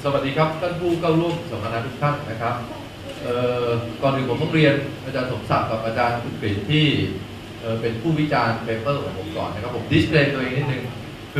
สวัสดีครับท่านผู้เข้าร่วมสัมมนาทุกท่านนะครับก่อนอื่นผมต้องเรียนอาจารย์สมศักดิ์กับอาจารย์คุณกฤษที่เป็นผู้วิจารณ์เปเปอร์ของผมก่อนนะครับผมดิสเพลย์ตัวเองนิดนึง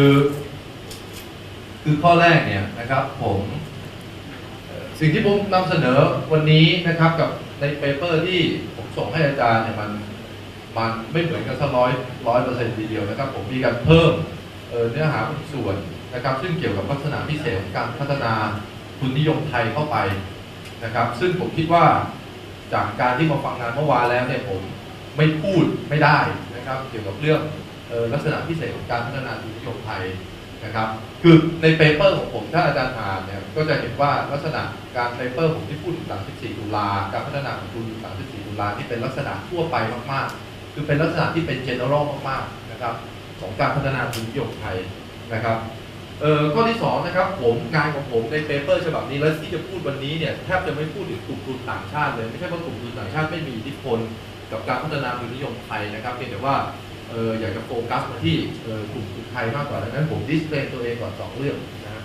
คือข้อแรกเนี่ยนะครับผมสิ่งที่ผมนำเสนอวันนี้นะครับกับในเปเปอร์ที่ผมส่งให้อาจารย์เนี่ยมันไม่เหมือนกันสัก100%ทีเดียวนะครับผมมีการเพิ่มเนื้อหาบางส่วนนะครับซึ่งเกี่ยวกับลักษณะพิเศษของการพัฒนาทุนนิยมไทยเข้าไปนะครับซึ่งผมคิดว่าจากการที่มาฟังงานเมื่อวานแล้วเนี่ยผมไม่พูดไม่ได้นะครับเกี่ยวกับเรื่องลักษณะพิเศษของการพัฒนาทุนนิยมไทยนะครับคือในเปเปอร์ของผมถ้าอาจารย์อ่านเนี่ยก็จะเห็นว่าลักษณะการเปเปอร์ผมที่พูดถึง34ตุลาการพัฒนาของทุน34ตุลาที่เป็นลักษณะทั่วไปมากๆคือเป็นลักษณะที่เป็น general มากๆนะครับของการพัฒนาทุนนิยมไทยนะครับข้อที่2นะครับงานของผมในเปเปอร์ฉบับนี้และที่จะพูดวันนี้เนี่ยแทบจะไม่พูดถึงกลุ่มทุนต่างชาติเลยไม่ใช่ว่ากลุ่มทุนต่างชาติไม่มีอิทธิพลกับการพัฒนาทุนนิยมไทยนะครับเพียงแต่ว่าอยากจะโฟกัสมาที่กลุ่มทุนไทยมากกว่าดังนั้นผมดิสเพลย์ตัวเองก่อน2เรื่องนะ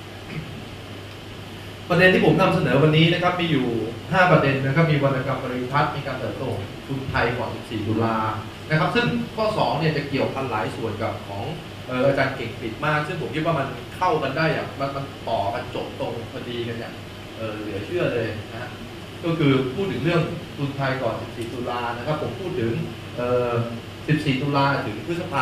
ประเด็นที่ผมนำเสนอวันนี้นะครับมีอยู่5ประเด็นนะครับมีวรรณกรรมปริพัฒน์มีการเติบโตทุนไทยก่อน14ตุลานะครับซึ่งข้อ2เนี่ยจะเกี่ยวพันหลายส่วนกับของอาจารย์เก่งปิดมากซึ่งผมคิดว่ามันเข้ากันได้อย่างมันต่อกันจบตรงพอดีกันอย่างเหลือเชื่อเลยนะฮะก็คือพูดถึงเรื่องทุนไทยก่อน14ตุลานะครับผมพูดถึง14ตุลาถึงพฤษภา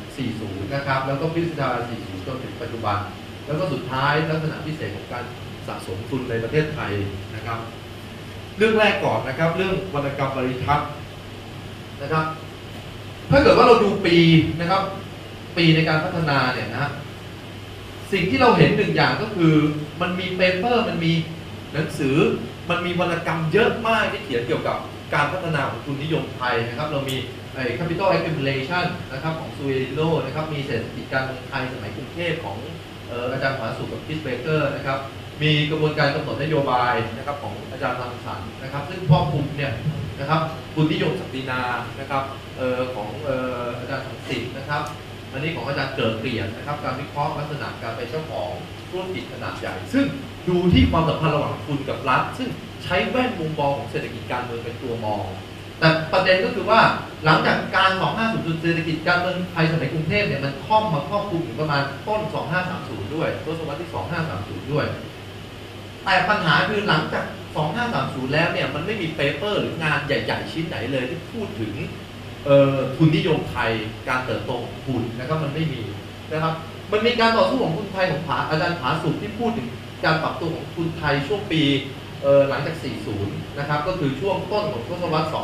40นะครับแล้วก็พฤษภา40จนถึงปัจจุบันแล้วก็สุดท้ายลักษณะพิเศษของการสะสมทุนในประเทศไทยนะครับเรื่องแรกก่อนนะครับเรื่องวรรณกรรมปริทัศน์นะครับถ้าเกิดว่าเราดูปีนะครับปีในการพัฒนาเนี่ยนะสิ่งที่เราเห็นหนึ่งอย่างก็คือมันมีเปเปอร์มันมีหนังสือมันมีวรรณกรรมเยอะมากที่เขียนเกี่ยวกับการพัฒนาของทุนนิยมไทยนะครับเรามีcapital accumulation นะครับของซูเอริโลนะครับมีเศรษฐกิจการเมืองไทยสมัยกรุงเทพของอาจารย์ผาสุกกับคริสเบเกอร์นะครับมีกระบวนการกำหนดนโยบายนะครับของอาจารย์รังสรรค์นะครับซึ่งพ่อคุมเนี่ยนะครับทุนนิยมศักดินานะครับของอาจารย์สังสิทธิ์นะครับอันนี้ของอาจารย์เกิดเปลี่ยนนะครับการวิเคราะห์ลักษณะการเป็นเจ้าของธุรกิจขนาดใหญ่ซึ่งดูที่ความสัมพันธ์ระหว่างทุนกับรัฐซึ่งใช้แว่นมุมมองของเศรษฐกิจการเมืองเป็นตัวมองแต่ประเด็นก็คือว่าหลังจากการ2500เศรษฐกิจการเมืองไทยสมัยกรุงเทพเนี่ยมันครอบคลุมถึงประมาณต้น2530ด้วยทศวรรษที่2530ด้วยแต่ปัญหาคือหลังจาก2530แล้วเนี่ยมันไม่มีเปเปอร์หรืองานใหญ่ๆชิ้นไหนเลยที่พูดถึงทุนนิยมไทยการเติบโตของทุนนะครับมันไม่มีนะครับมันมีการต่อสู้ของทุนไทยของอาจารย์ผาสุกที่พูดถึงการปรับตัวของทุนไทยช่วงปีหลังจาก40นะครับก็คือช่วงต้นของทศวรรษ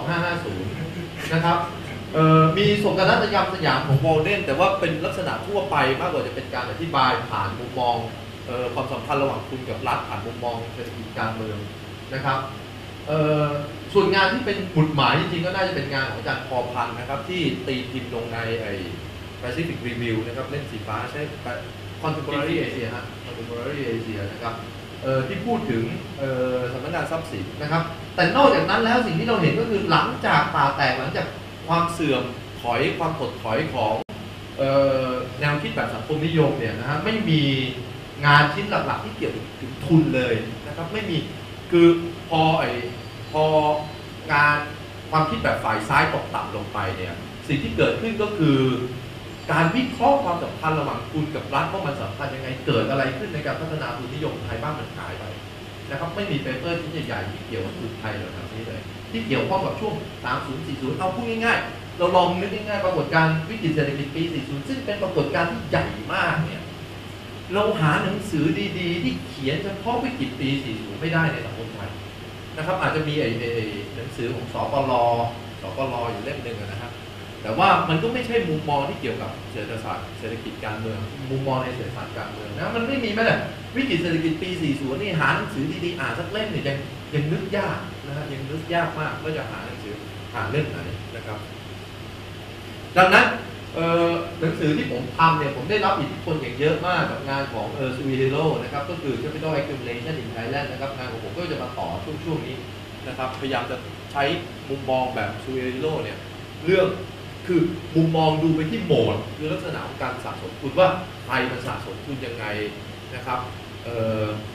2550นะครับมีโศกนาฏกรรมสยามของวอลเดนแต่ว่าเป็นลักษณะทั่วไปมากกว่าจะเป็นการอธิบายผ่านมุมมองความสัมพันธ์ระหว่างทุนกับรัฐผ่านมุมมองเศรษฐกิจการเมืองนะครับส่วนงานที่เป็นหมุดหมายจริงๆก็น่าจะเป็นงานของอาจารย์พอพันธ์นะครับที่ตีพิมพ์ลงในPacific Review นะครับเล่มสีฟ้าใช้ Contemporary Asia ฮะ Contemporary Asia นะครับที่พูดถึงสำนักงานทรัพย์สินนะครับแต่นอกจากนั้นแล้วสิ่งที่เราเห็นก็คือหลังจากป่าแตกหลังจากความเสื่อมถอยความถดถอยของแนวคิดแบบสังคมนิยมเนี่ยนะฮะไม่มีงานชิ้นหลักๆที่เกี่ยวถึงทุนเลยนะครับไม่มีคือพองานความคิดแบบฝ่ายซ้ายตกต่ำลงไปเนี่ยสิ่งที่เกิดขึ้นก็คือการวิเคราะห์ความสัมพันธ์ระหว่างทุนกับรัฐว่ามันสัมพันธ์ยังไงเกิดอะไรขึ้นในการพัฒนาทุนนิยมไทยบ้างมันหายไปนะครับไม่มีเปเปอร์ที่ใหญ่ๆที่เกี่ยวกับทุนไทยแบบนี้เลยที่เกี่ยวข้องกับช่วง30-40เอาพูดง่ายๆเราลองนึกง่ายๆปรากฏการณ์วิกฤตเศรษฐกิจปี40ซึ่งเป็นปรากฏการณ์ที่ใหญ่มากเนี่ยเราหาหนังสือดีๆที่เขียนเฉพาะวิกฤตปี40ไม่ได้ในสังคมไทยนะครับอาจจะมีหนังสือของสปลอยู่เล่มหนึ่งนะครับแต่ว่ามันก็ไม่ใช่มุมมองที่เกี่ยวกับเศรษฐศาสตร์เศรษฐกิจการเมืองมุมมองในเศรษฐศาสตร์การเมืองนะมันไม่มีแม้แต่วิกฤตเศรษฐกิจปี40นี่หาหนังสือดีๆอ่านสักเล่มเนี่ยยังนึกยากนะฮะยังนึกยากมากว่าจะหาหนังสืออ่านเล่มไหนนะครับดังนั้นหนังสือที่ผมทำเนี่ยผมได้รับอิทธิพลอย่างเยอะมากกับงานของซูวิเฮโร่นะครับก็คือ Capital Accumulation in Thailand นะครับงานของผมก็จะมาต่อช่วงนี้นะครับพยายามจะใช้มุมมองแบบซูวิเฮโร่เนี่ยเรื่องคือมุมมองดูไปที่โหมดคือลักษณะของการสะสมทุนว่าใครมันสะสมทุนยังไงนะครับ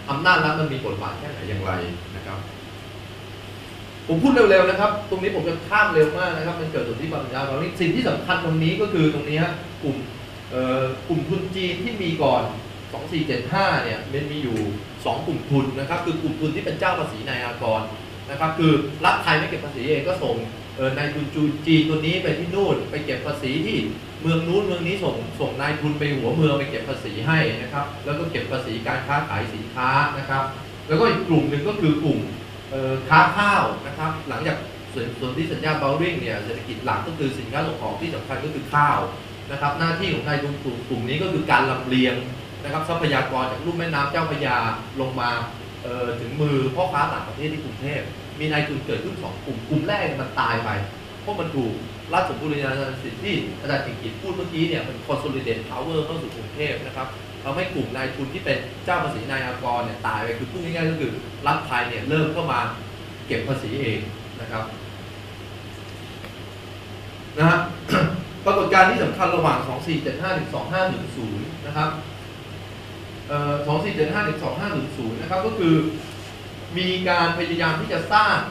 อำนาจรัฐมันมีบทบาทแค่ไหนอย่างไรนะครับผมพูดเร็วๆนะครับตรงนี้ผมจะข้ามเร็วมากนะครับมันเกิดจากที่ปัญญาเราสิ่งที่สำคัญตรงนี้ก็คือตรงนี้ฮะกลุ่มทุนจีนที่มีก่อน2475เนี่ยมันมีอยู่2กลุ่มทุนนะครับคือกลุ่มทุนที่เป็นเจ้าภาษีนายอากรนะครับคือรัฐไทยไม่เก็บภาษีเองก็ส่งนายทุนจีนตัวนี้ไปที่นู่นไปเก็บภาษีที่เมืองนู้นเมืองนี้ส่งนายทุนไปหัวเมืองไปเก็บภาษีให้นะครับแล้วก็เก็บภาษีการค้าขายสินค้านะครับแล้วก็อีกกลุ่มหนึ่งก็คือกลุ่มค้าข้าวนะครับหลังจากส่วนที่สัญญาเบลลิงเนี่ยเศรษฐกิจหลักก็คือสินค้าส่งออกที่สำคัญก็คือข้าวนะครับหน้าที่ของนายทุนกลุ่มนี้ก็คือการลำเลียงนะครับทรัพยากรจากลุ่มแม่น้ำเจ้าพระยาลงมาถึงมือพ่อค้าต่างประเทศที่กรุงเทพมีนายทุนเกิดขึ้น2 กลุ่มแรกมันตายไปเพราะมันถูกรัฐสมบูรณาญาสิทธิ์ที่อาจารย์กิ่งกิจพูดเมื่อกี้เนี่ยมัน consolidate power เข้าสู่กรุงเทพนะครับทำให้กลุ่มนายทุนที่เป็นเจ้าภาษีนายอากรเนี่ยตายไปคือพูดง่ายๆก็คือรัฐไทยเนี่ยเริ่มเข้ามาเก็บภาษีเองนะครับนะฮะ ปรากฏการณ์ที่สำคัญระหว่าง2475 ถึง 2510นะครับ2475 ถึง 2510นะครับก็คือมีการพยายามที่จะสร้าง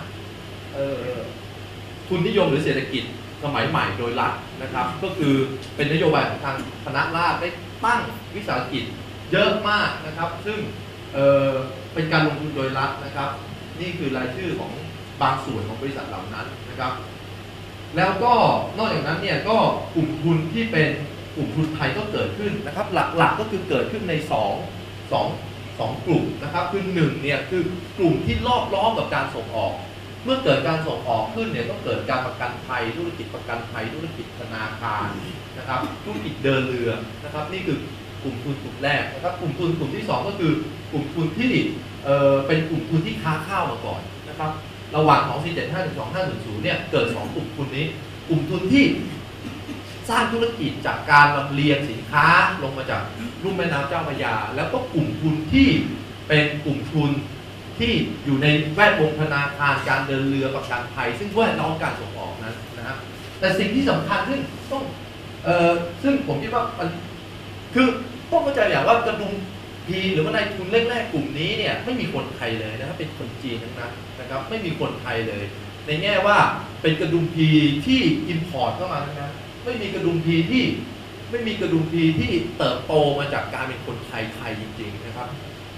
ทุนนิยมหรือเศรษฐกิจสมัยใหม่โดยรัฐนะครับก็คือเป็นนโยบายของทางคณะราษฎรได้ตั้งวิสาหกิจเยอะมากนะครับซึ่งเป็นการลงทุนโดยรัฐนะครับนี่คือรายชื่อของบางส่วนของบริษัทเหล่านั้นนะครับแล้วก็นอกจากนั้นเนี่ยก็กลุ่มทุนที่เป็นกลุ่มทุนไทยก็เกิดขึ้นนะครับหลักๆก็คือเกิดขึ้นในสองกลุ่มนะครับคือ1เนี่ยคือกลุ่มที่รอบล้อมกับการส่งออกเมื่อเกิดการส่งออกขึ้นเนี่ยก็เกิดการประกันภัยธุรกิจประกันภัยธุรกิจธนาคารนะครับธุรกิจเดินเรือนะครับนี่คือกลุ่มทุนกลุ่มแรกนะครับกลุ่มทุนกลุ่มที่2ก็คือกลุ่มทุนที่เป็นกลุ่มทุนที่ค้าข้าวมาก่อนนะครับระหว่าง2475 ถึง 2510เนี่ยเกิด2กลุ่มทุนนี้กลุ่มทุนที่สร้างธุรกิจจากการลำเลียงสินค้าลงมาจากลุ่มแม่น้ำเจ้าพระยาแล้วก็กลุ่มทุนที่เป็นกลุ่มทุนที่อยู่ในแวดวงธนาคารการเดินเรือประกันภัยซึ่งแวดล้อมการส่งออกนั้นนะครับแต่สิ่งที่สำคัญซึ่งผมคิดว่ามันคือต้องเข้าใจอย่างว่ากระดุมพีหรือว่านายทุนแรกๆกลุ่มนี้เนี่ยไม่มีคนไทยเลยนะครับเป็นคนจีนทั้งนั้นนะครับไม่มีคนไทยเลยในแง่ว่าเป็นกระดุมพีที่อิมพอร์ตเข้ามาทั้งนั้นไม่มีกระดุมพีที่เติบโตมาจากการเป็นคนไทยจริงๆนะครับ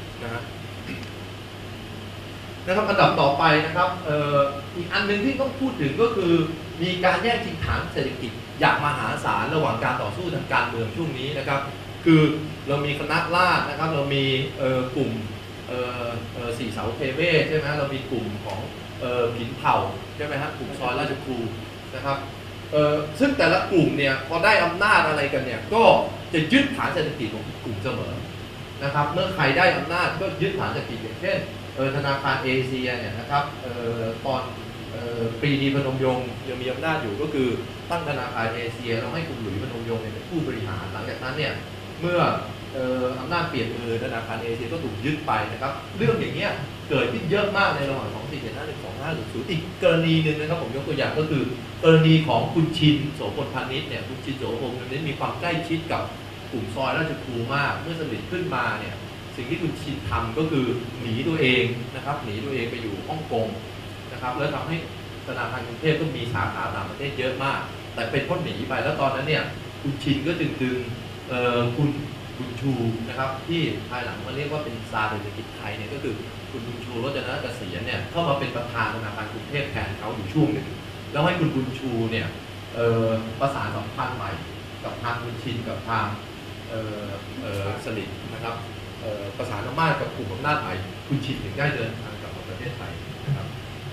นะครับอันดับต่อไปนะครับอีกอันหนึ่งที่ต้องพูดถึงก็คือมีการแย่งชิงฐานเศรษฐกิจอย่างมหาศาลระหว่างการต่อสู้ทางการเมืองช่วงนี้นะครับคือเรามีคณะราษฎรนะครับเรามีกลุ่มสี่เสาเทเวศใช่ไหมเรามีกลุ่มของผินเผ่าใช่ไหมฮะกลุ่มซอยราชครูนะครับซึ่งแต่ละกลุ่มเนี่ยพอได้อำนาจอะไรกันเนี่ยก็จะยึดฐานเศรษฐกิจของกลุ่มเสมอนะครับเมื่อใครได้อำนาจก็ยึดฐานเศรษฐกิจอย่างเช่นธนาคารเอเชียเนี่ยนะครับตอนปรีดีพนมยงค์ยังมีอำนาจอยู่ก็คือตั้งธนาคารเอเชียเราให้คุณหลุยส์พนมยงค์เป็นผู้บริหารหลังจากนั้นเนี่ยเมื่ออำนาจเปลี่ยนมือธนาคารเอเชียก็ถูกยึดไปนะครับเรื่องอย่างเงี้ยเกิดขึ้นเยอะมากในระหว่าง2475 ถึง 2510อีกกรณีหนึ่งนะครับผมยกตัวอย่างก็คือกรณีของคุณชินโสพลพานิชเนี่ยคุณชินโสพลพานิชมีความใกล้ชิดกับกลุ่มซอยราชครูมากเมื่อสนิทขึ้นมาเนี่ยสิ่งที่คุณชินทำก็คือหนีตัวเองนะครับหนีตัวเองไปอยู่ฮ่องกงนะครับแล้วทำให้ธนาคารกรุงเทพก็มีสาขาต่างประเทศเยอะมากแต่เป็นเพราะหนีไปแล้วตอนนั้นเนี่ยคุณชินก็จึงดึงคุณบุญชูนะครับที่ภายหลังมาเรียกว่าเป็นซาเศรษฐกิจไทยเนี่ยก็คือคุณบุญชูรจนเกษียณเนี่ยเข้ามาเป็นประธานธนาคารกรุงเทพแทนเขาอยู่ช่วงหนึ่งแล้วให้คุณบุญชูเนี่ยประสานสัมพันธ์ใหม่กับทางคุณชินกับทางสลิดนะครับประสานอำนาจกับกลุ่มอำนาจใหม่คุณชินถึงได้เดินทางกลับมาประเทศไทยนะครับ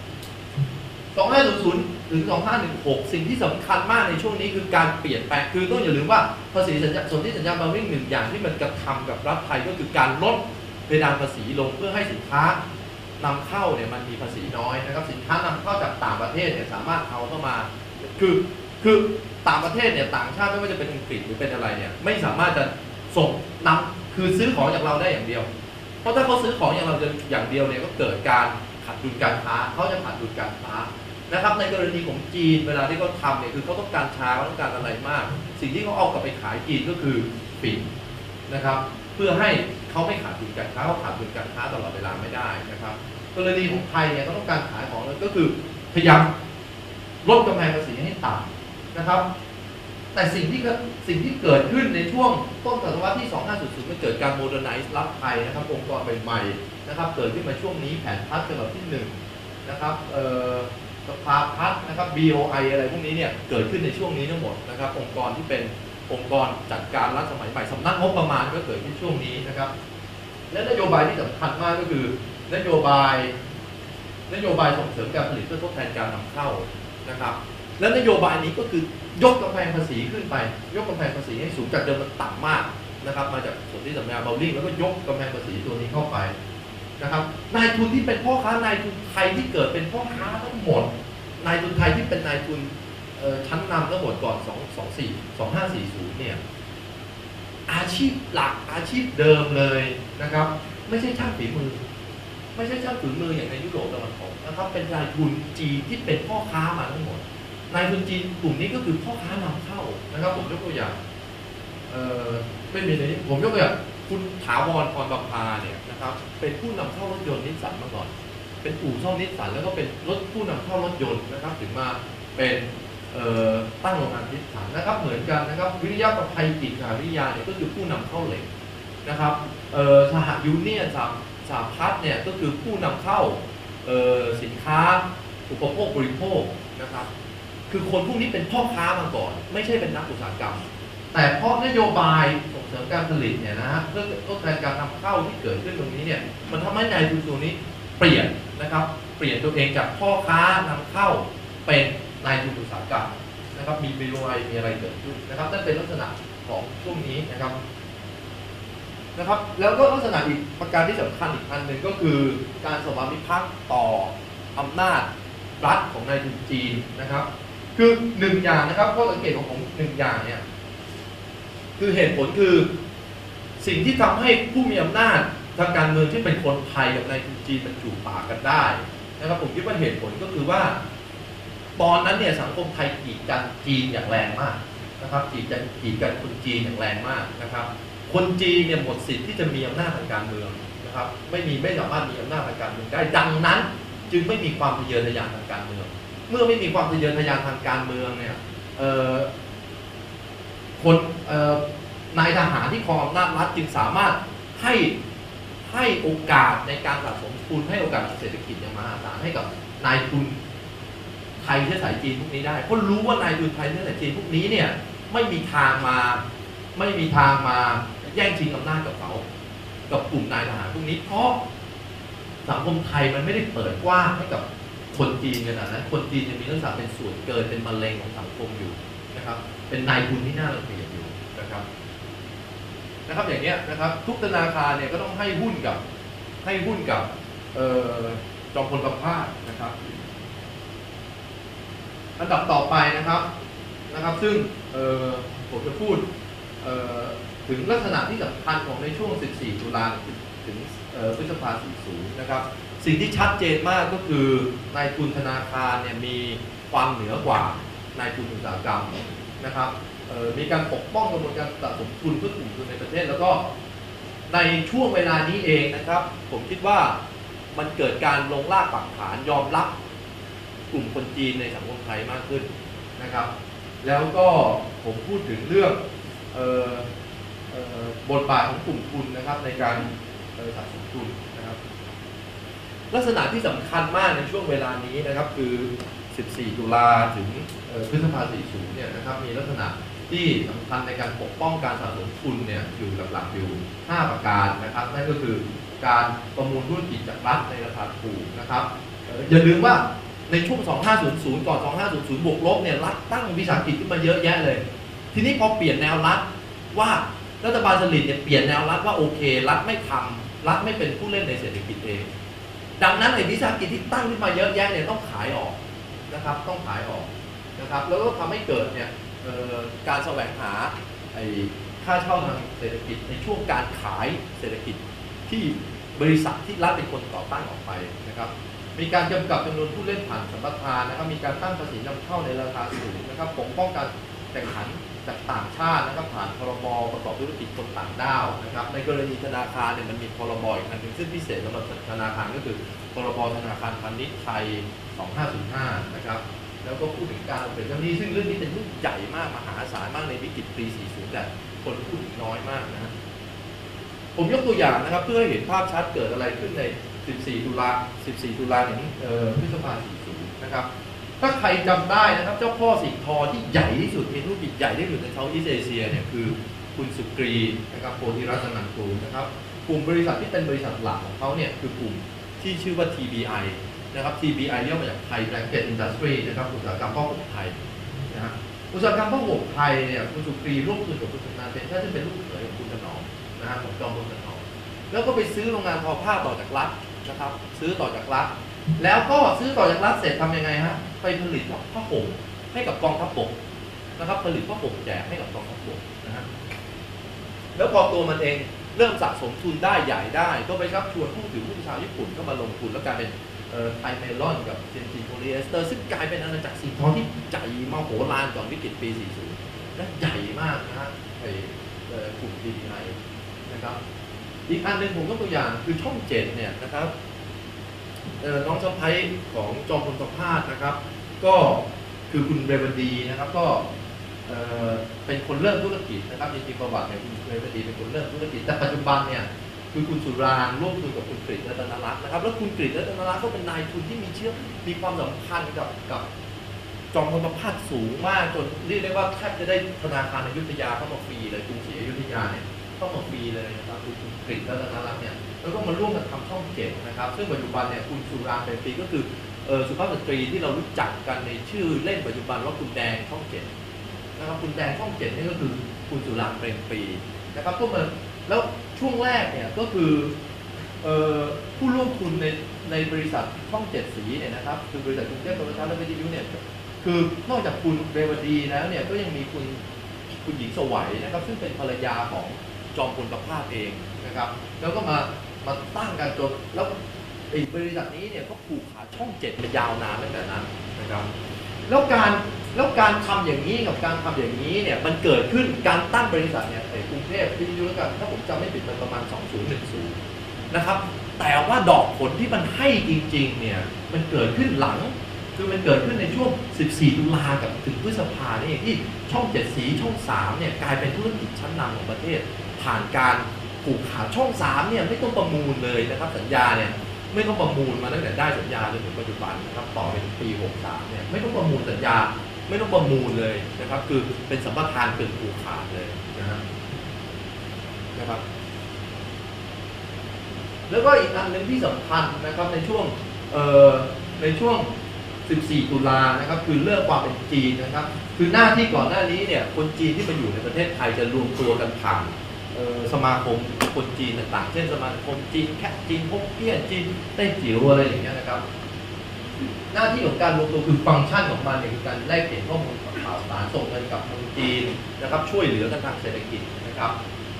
2500 ถึง 2516สิ่งที่สำคัญมากในช่วงนี้คือการเปลี่ยนแปลงคือต้องอย่าลืมว่าภาษีสนธิสัญญาบัลลิงหนึ่งอย่างที่มันกระทำกับรัฐไทยก็คือการลดเพดานภาษีลงเพื่อให้สินค้านำเข้าเนี่ยมันมีภาษีน้อยนะครับสินค้านำเข้าจากต่างประเทศเนี่ยสามารถเอาเข้ามาคือต่างประเทศเนี่ยต่างชาติไม่ว่าจะเป็นอังกฤษหรือเป็นอะไรเนี่ยไม่สามารถจะส่งนำคือซื้อของจากเราได้อย่างเดียวเพราะถ้าเขาซื้อของอย่างเราอย่างเดียวเนี่ยก็เกิดการขาดดุลการค้าเขาจะขาดดุลการค้านะครับในกรณีของจีนเวลาที่เขาทำเนี่ยคือเขาต้องการช้าเขาต้องการอะไรมากสิ่งที่เขาเอากลับไปขายจีนก็คือฝิ่นนะครับเพื่อให้เขาไม่ขาดดุลการค้าเขาขาดดุลการค้าตลอดเวลาไม่ได้นะครับกรณีของไทยเนี่ยเขาต้องการขายของก็คือพยายามลดกำแพงภาษีให้ต่ำนะครับแต่สิ่งที่เกิดขึ้นในช่วงต้นศตวรรษที่ 2500มันเกิดการโมเดิร์นไนซ์รับไทยนะครับองค์กรใหม่ๆนะครับเกิดขึ้นมาช่วงนี้แผนพัฒน์ฉบับที่1นะครับสภาพัฒน์นะครับ BOI อะไรพวกนี้เนี่ยเกิดขึ้นในช่วงนี้ทั้งหมดนะครับองค์กรที่เป็นองค์กรจัดการรัฐสมัยใหม่สำนักงบประมาณก็เกิดขึ้นช่วงนี้นะครับและนโยบายที่สำคัญมากก็คือนโยบายส่งเสริมการผลิตเพื่อทดแทนการนำเข้านะครับและนโยบายนี้ก็คือยกกำแพงภาษีขึ้นไปยกกำแพงภาษีให้สูงจากเดิมมันต่ำมากนะครับมาจากส่วนที่สัญญาเบลลิ่งแล้วก็ยกกำแพงภาษีตัวนี้เข้าไปนะครับนายทุนที่เป็นพ่อค้านายทุนไทยที่เกิดเป็นพ่อค้าทั้งหมดนายทุนไทยที่เป็นนายทุนชั้นนำทั้งหมดก่อน2540เนี่ยอาชีพหลักอาชีพเดิมเลยนะครับไม่ใช่ช่างฝีมืออย่างในยุโรปตะวันออกนะครับเป็นนายทุนจีนที่เป็นพ่อค้ามาทั้งหมดนายทุนจีนกลุ่มนี้ก็คือพ่อค้านำเข้านะครับผมยกตัวอย่างไม่มีในนี้ผมยกตัวอย่างคุณถาวรพรประภาเนี่ยนะครับเป็นผู้นำเข้ารถยนต์นิสสันมาก่อนเป็นอู่ซ่อมนิสสันแล้วก็เป็นผู้นำเข้ารถยนต์นะครับถึงมาเป็นตั้งโรงงานนิสสันนะครับเหมือนกันนะครับวิริยะประภัยกิจวิทยาเนี่ยก็คือผู้นำเข้าเหล็กนะครับสหยูเนี่ยสหพัฒน์เนี่ยก็คือผู้นำเข้าสินค้าอุปโภคบริโภคนะครับคือคนพวกนี้เป็นพ่อค้ามาก่อนไม่ใช่เป็นนักอุตสาหกรรมแต่เพราะนโยบายส่งเสริมการผลิตเนี่ยนะฮะเพื่อทดแทนการนำเข้าที่เกิดขึ้นตรงนี้เนี่ยมันทำให้นายทุนตัวนี้เปลี่ยนนะครับเปลี่ยนตัวเองจากพ่อค้านำเข้าเป็นนายทุนอุตสาหกรรมนะครับมี BOI มีอะไรเกิดขึ้นนะครับนั่นเป็นลักษณะของช่วงนี้นะครับแล้วก็ลักษณะอีกประการที่สำคัญอีกอันหนึ่งก็คือการสวามิภักดิ์ต่ออำนาจรัฐของนายทุนจีนนะครับคือหนึ่งอย่างนะครับข้อสังเกตของผมหนึ่งอย่างเนี่ยคือเหตุผลคือสิ่งที่ทำให้ผู้มีอำนาจทางการเมืองที่เป็นคนไทยกับนายทุนจีนมันจูบปากกันได้นะครับผมคิดว่าเหตุผลก็คือว่าตอนนั้นเนี่ยสังคมไทยกีดกันจีนอย่างแรงมากนะครับกีดกันคนจีนอย่างแรงมากนะครับคนจีนเนี่ยหมดสิทธิ์ที่จะมีอำนาจทางการเมืองนะครับไม่สามารถมีอำนาจทางการเมืองได้ดังนั้นจึงไม่มีความทะเยอทะยานทางการเมืองเมื่อไม่มีความทะเยอทะยานทางการเมืองเนี่ยนายทหารที่ครองอำนาจรัฐจึงสามารถให้โอกาสในการสะสมทุนให้โอกาสเศรษฐกิจอย่างมหาศาลให้กับนายทุนไทยเชื้อสายจีนพวกนี้ได้เพราะรู้ว่านายทุนไทยเชื้อสายจีนพวกนี้เนี่ยไม่มีทางมาแย่งชิงอำนาจกับเขากับกลุ่มนายทหารพวกนี้เพราะสังคมไทยมันไม่ได้เปิดกว้างให้กับคนจีนขนาดนั้นคนจีนยังมีลักษณะเป็นส่วนเกินเป็นมะเร็งของสังคมอยู่นะครับเป็นนายทุนที่น่ารังเกียจอยู่นะครับอย่างเงี้ยนะครับทุกธนาคารเนี่ยก็ต้องให้หุ้นกับจอมพลประภาสนะครับอันดับต่อไปนะครับซึ่งผมจะพูดถึงลักษณะที่สำคัญของในช่วง 14 ตุลาถึงพฤษภาคม 40 นะครับสิ่งที่ชัดเจนมากก็คือนายทุนธนาคารเนี่ยมีความเหนือกว่านายทุนอุตสาหกรรมนะครับมีการปกป้องกระบวนการสะสมทุนเพื่อกลุ่มทุนในประเทศแล้วก็ในช่วงเวลานี้เองนะครับผมคิดว่ามันเกิดการลงรากปักฐานยอมรับกลุ่มคนจีนในสังคมไทยมากขึ้นนะครับแล้วก็ผมพูดถึงเรื่องบทบาทของกลุ่มทุนนะครับในการสะสมทุนนะครับลักษณะที่สำคัญมากในช่วงเวลานี้นะครับคือ 14 ตุลาถึงพฤษภาคม 40 เนี่ยนะครับมีลักษณะที่สำคัญในการปกป้องการสะสมทุนเนี่ยอยู่หลักๆอยู่ 5 ประการนะครับนั่นก็คือการประมูลธุรกิจจากรัฐในราคาถูกนะครับอย่าลืมว่าในช่วง 2500 ก่อน 2500 บวกลบเนี่ยรัฐตั้งวิสาหกิจขึ้นมาเยอะแยะเลยทีนี้พอเปลี่ยนแนวรัฐว่ารัฐบาลสลิดเนี่ยเปลี่ยนแนวรัฐว่าโอเครัฐไม่ทำรัฐไม่เป็นผู้เล่นในเศรษฐกิจเองดังนั้นไอ้วิสาหกิจที่ตั้งขึ้นมาเยอะแยะเนี่ยต้องขายออกนะครับต้องขายออกนะครับแล้วก็ทำให้เกิดเนี่ยการแสวงหาไอ้ค่าเช่าทางเศรษฐกิจในช่วงการขายเศรษฐกิจที่บริษัทที่รัฐเป็นคนก่อตั้งออกไปนะครับมีการจำกัดจำนวนผู้เล่นผ่านสัมปทานนะครับมีการตั้งภาษีนำเข้าในราคาสูงนะครับปกป้องการแข่งขันจากต่างชาตินะครับผ่านพรบประกอบธุรกิจคนต่างด้าวนะครับในกรณีธนาคารเนี่ยมันมีพรบอีกอันหนึ่งซึ่งพิเศษสำหรับธนาคารก็คือพรบธนาคารพาณิชย์ไทย 2505 นะครับแล้วก็พูดถึงการเป็นเจ้าหนี้ซึ่งเรื่องนี้เป็นเรื่องใหญ่มากมหาศาลมากในวิกฤตปี 40 แต่คนพูดถึงน้อยมากนะผมยกตัวอย่างนะครับเพื่อให้เห็นภาพชัดเกิดอะไรขึ้นใน 14 ตุลาถึงพฤษภาคม 40 นะครับถ้าใครจำได้นะครับเจ้าพ่อสิงห์ทองที่ใหญ่ที่สุดมีธุรกิจใหญ่ที่สุดในเซาท์อีสต์เอเชียเนี่ยคือคุณสุกรีนะครับโพธิรัตนันกูนะครับกลุ่มบริษัทที่เป็นบริษัทหลักของเขาเนี่ยคือกลุ่มที่ชื่อว่า TBI นะครับ TBI ย่อมาจากไทยแบงเก็ตอินดัสทรีนะครับอุตสาหกรรมผ้าห่มไทยนะฮะอุตสาหกรรมผ้าห่มไทยเนี่ยคุณสุกรีร่วมทุนกับคุณชำนาญเป็นถ้าจะเป็นลูกเขยของคุณถนอมนะฮะของจอมพลถนอมแล้วก็ไปซื้อโรงงานทอผ้าต่อจากรัฐนะครับซื้อต่อจากรัฐแล้วก็ซื้อต่อจากรัฐเสร็จทำยังไงฮะไปผลิตผ้าห่มให้กับกองทัพบกนะครับผลิตผ้าห่มแจกให้กับกองทัพบกนะฮะแล้วพอตัวมันเองเริ่มสะสมทุนได้ใหญ่ได้ก็ไปชักชวนผู้ถือหุ้นชาวญี่ปุ่นเข้ามาลงทุนแล้วกลายเป็นไทยเมลอนกับเซนซีโพลีเอสเตอร์ซึ่งกลายเป็นอาณาจักรสิงห์ทองที่ใหญ่มโหฬารก่อนวิกฤตปี 40 และใหญ่มากนะฮะในกลุ่ม TBI นะครับอีกอันหนึ่งผมยกตัวอย่างคือช่อง 7เนี่ยนะครับน้องสะใภ้ของจอมพลประภาสนะครับก็คือคุณเรวดีนะครับก็เป็นคนเริ่มธุรกิจนะครับจริงๆประวัติเนี่ยคุณเรวดีเป็นคนเริ่มธุรกิจแต่ปัจจุบันเนี่ยคือคุณสุรางค์ร่วมทุนกับคุณกฤษรัตนรัตน์นะครับแล้วคุณกฤษรัตนรัตน์ก็เป็นนายทุนที่มีความสำคัญกับจอมพลประภาสสูงมากจนเรียกได้ว่าแทบจะได้ธนาคารอยุธยาเข้ามาฟรีเลยกรุงศรีอยุธยาเนี่ยเข้ามาฟรีเลยนะครับคุณกฤษรัตนรัตน์เนี่ยแล้วก็มาร่วมกันทำช่อง 7นะครับซึ่งปัจจุบันเนี่ยคุณสุรางค์เป็นปีก็คือสุภาพสตรีที่เรารู้จักกันในชื่อเล่นปัจจุบันว่าคุณแดงช่อง 7นะครับคุณแดงช่อง 7นี่ก็คือคุณสุรางค์เป็นปีนะครับก็มาแล้วช่วงแรกเนี่ยก็คือผู้ร่วมทุนในบริษัทช่อง 7 สีเนี่ยนะครับคือบริษัทกรุงเทพโทรทัศน์และวิทยุเนี่ยคือนอกจากคุณเรวดีแล้วเนี่ยก็ยังมีคุณหญิงสวัยนะครับซึ่งเป็นภรรยาของจอมพลประภาสเองนะครับแล้วก็มาตั้งกันจนแล้วบริษัทนี้เนี่ยก็ผูกขาช่อง 7 มายาวนานตั้งแต่นั้นนะครับแล้วการทำอย่างนี้กับการทำอย่างนี้เนี่ยมันเกิดขึ้นการตั้งบริษัทเนี่ยในกรุงเทพวิทยุแล้วกันถ้าผมจำไม่ผิดมันประมาณ 2010 นะครับแต่ว่าดอกผลที่มันให้จริงๆเนี่ยมันเกิดขึ้นหลังคือมันเกิดขึ้นในช่วง 14 ตุลากับถึงพฤษภาเนี่ยที่ช่อง 7 สีช่อง 3 เนี่ยกลายเป็นธุรกิจชั้นนำของประเทศผ่านการผูกขาดช่อง 3 เนี่ยไม่ต้องประมูลเลยนะครับสัญญาเนี่ยไม่ต้องประมูลมาตั้งแต่ได้สัญญาจนถึงปัจจุบันนะครับต่อไปถึงปี 63 เนี่ยไม่ต้องประมูลสัญญาไม่ต้องประมูลเลยนะครับคือเป็นสัมปทานเกินผูกขาดเลยนะครับแล้วก็อีกอันหนึ่งที่สำคัญนะครับในช่วง 14 ตุลานะครับคือเลิกความเป็นจีนนะครับคือหน้าที่ก่อนหน้านี้เนี่ยคนจีนที่มาอยู่ในประเทศไทยจะรวมตัวกันผ่านสมาคมคนจีนต่างๆเช่นสมาคมจีนแคะจีนฮกเกี้ยนจีนไต้จิ๋วอะไรอย่างเงี้ยนะครับหน้าที่ของการรวมตัวคือฟังก์ชันของมันเนี่ยคือการแลกเปลี่ยนข้อมูลข่าวสารส่งเงินกับคนจีนนะครับช่วยเหลือกันทางเศรษฐกิจนะครับ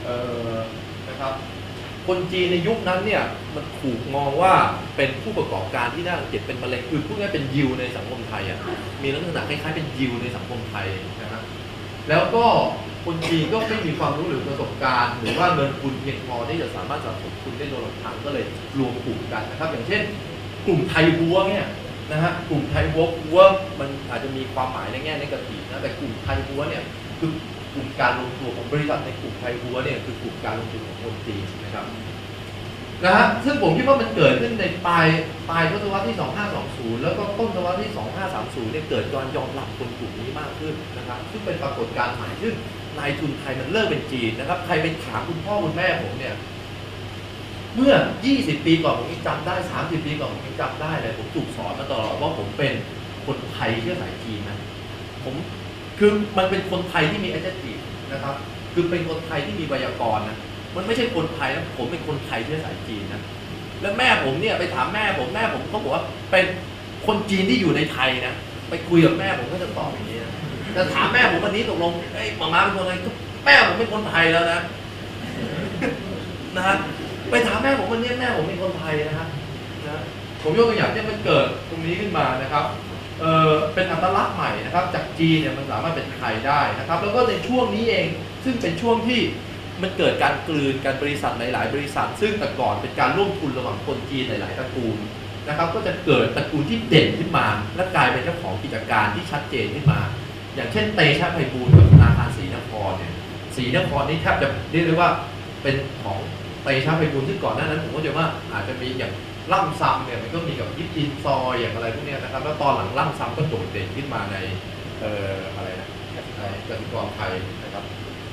คนจีนในยุคนั้นเนี่ยมันถูกมองว่าเป็นผู้ประกอบการที่น่ารังเกียจเป็นมะเร็งคือพูดง่ายเป็นยิวในสังคมไทยอ่ะมีลักษณะคล้ายๆเป็นยิวในสังคมไทยนะครับแล้วก็คนจีนก็ไม่มีความรู้หรือประสบการณ์หรือว่าเงินทุนเพียงพอที่จะสามารถสนับสนุนคุณได้โดยลำพังก็เลยรวมกลุ่มกันนะครับอย่างเช่นกลุ่มไทยบัวเนี่ยนะฮะกลุ่มไทยบัวมันอาจจะมีความหมายในแง่ในกระถิ่นนะแต่กลุ่มไทยบัวเนี่ยคือกลุ่มการลงทุนของบริษัทในกลุ่มไทยบัวเนี่ยคือกลุ่มการลงทุนของคนจีนนะครับนะฮะซึ่งผมคิดว่ามันเกิดขึ้นในปลายทศวรรษที่ 2520 แล้วก็ต้นทศวรรษที่ 2530 เนี่ยเกิดการยอมรับคนกลุ่มนี้มากขึ้นนะครับซึ่งเป็นปรากฏการณ์ใหม่ซึ่งนายทุนไทยมันเลิกเป็นจีนนะครับใครไปถามคุณพ่อคุณแม่ผมเนี่ยเมื่อ 20 ปีก่อนผมยังจำได้ 30 ปีก่อนผมยังจำได้เลยผมถูกสอนมาตลอดว่าผมเป็นคนไทยเชื้อสายจีนนะผมคือมันเป็นคนไทยที่มีแอคเซนต์นะครับคือเป็นคนไทยที่มีไวยากรณ์นะมันไม่ใช่คนไทยนะผมเป็นคนไทยเชื้อสายจีนนะแล้วแม่ผมเนี่ยไปถามแม่ผมเขาบอกว่าเป็นคนจีนที่อยู่ในไทยนะไปคุยกับแม่ผมก็จะตอบอย่างนี้นะแต่ถามแม่ผมวันนี้ตกลงไอ้หม่าม้าเป็นคนอะไรแม่ผมเป็นคนไทยแล้วนะนะฮะไปถามแม่ผมวันนี้แม่ผมเป็นคนไทยนะฮะผมยกตัวอย่างที่มันเกิดตรงนี้ขึ้นมานะครับเป็นอัตลักษณ์ใหม่นะครับจากจีนเนี่ยมันสามารถเป็นไทยได้นะครับแล้วก็ในช่วงนี้เองซึ่งเป็นช่วงที่มันเกิดการกลืนการบริษัทหลายๆบริษัทซึ่งแต่ก่อนเป็นการร่วมทุนระหว่างคนจีนหลายๆตระกูลนะครับก็จะเกิดตระกูลที่เด่นขึ้นมาและกลายเป็นเจ้าของกิจการที่ชัดเจนขึ้นมาอย่างเช่นเตชะไพบูลย์กับธนาคารศรีนครเนี่ยศรีนครนี่แทบจะเรียกได้ว่าเป็นของเตชะไพบูลย์ซึ่งก่อนหน้านั้นผมก็จะว่าอาจจะมีอย่างล่ำซำเนี่ยมันก็มีกับยิปซีซอยอย่างอะไรพวกนี้นะครับแล้วตอนหลังล่ำซำก็โดดเด่นขึ้นมาในอะไรนะกสิกรไทยนะครับ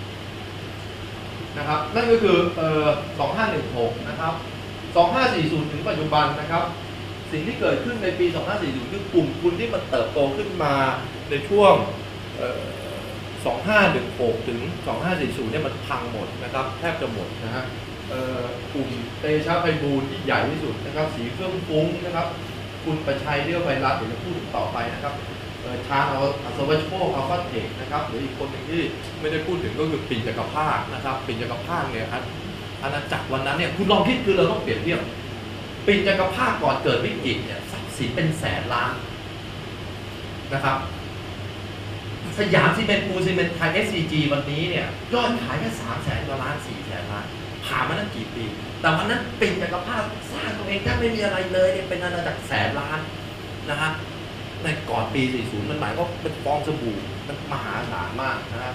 นั่นก็คือ2516นะครับ2540ถึงปัจจุบันนะครับสิ่งที่เกิดขึ้นในปี2540คือกลุ่มทุนที่มันเติบโตขึ้นมาในช่วง2516ถึง2540เนี่ยมันพังหมดนะครับแทบจะหมดนะฮะกลุ่มเตชะไพบูลย์ที่ใหญ่ที่สุดนะครับสีเครื่องฟุ้งนะครับคุณประชัยเรียวไวรัสเดี๋ยวจะพูดต่อไปนะครับชาญอัศวโชคอัลฟาเทคนะครับหรืออีกคนหนึ่งที่ไม่ได้พูดถึงก็คือปิ่นจักรภาคนะครับปิ่นจักรภาคเนี่ยอาณาจักรวันนั้นเนี่ยคุณลองคิดคือเราต้องเปรียบเทียบปิ่นจักรภาคก่อนเกิดวิกฤตเนี่ยทรัพย์สินเป็นแสนล้านนะครับสยามซีเมนต์ปูซีเมนต์ไทย SCG วันนี้เนี่ยยอดขายแค่300,000 กว่าล้าน400,000 ล้านผ่านมาตั้งกี่ปีแต่วันนั้นปิ่นจักรภาคสร้างตัวเองแทบไม่มีอะไรเลยเนี่ยเป็นอาณาจักรแสนล้านนะฮะในก่อนปี 40 มันหมายก็เป็นฟองสบู่มันมหาศาลมาก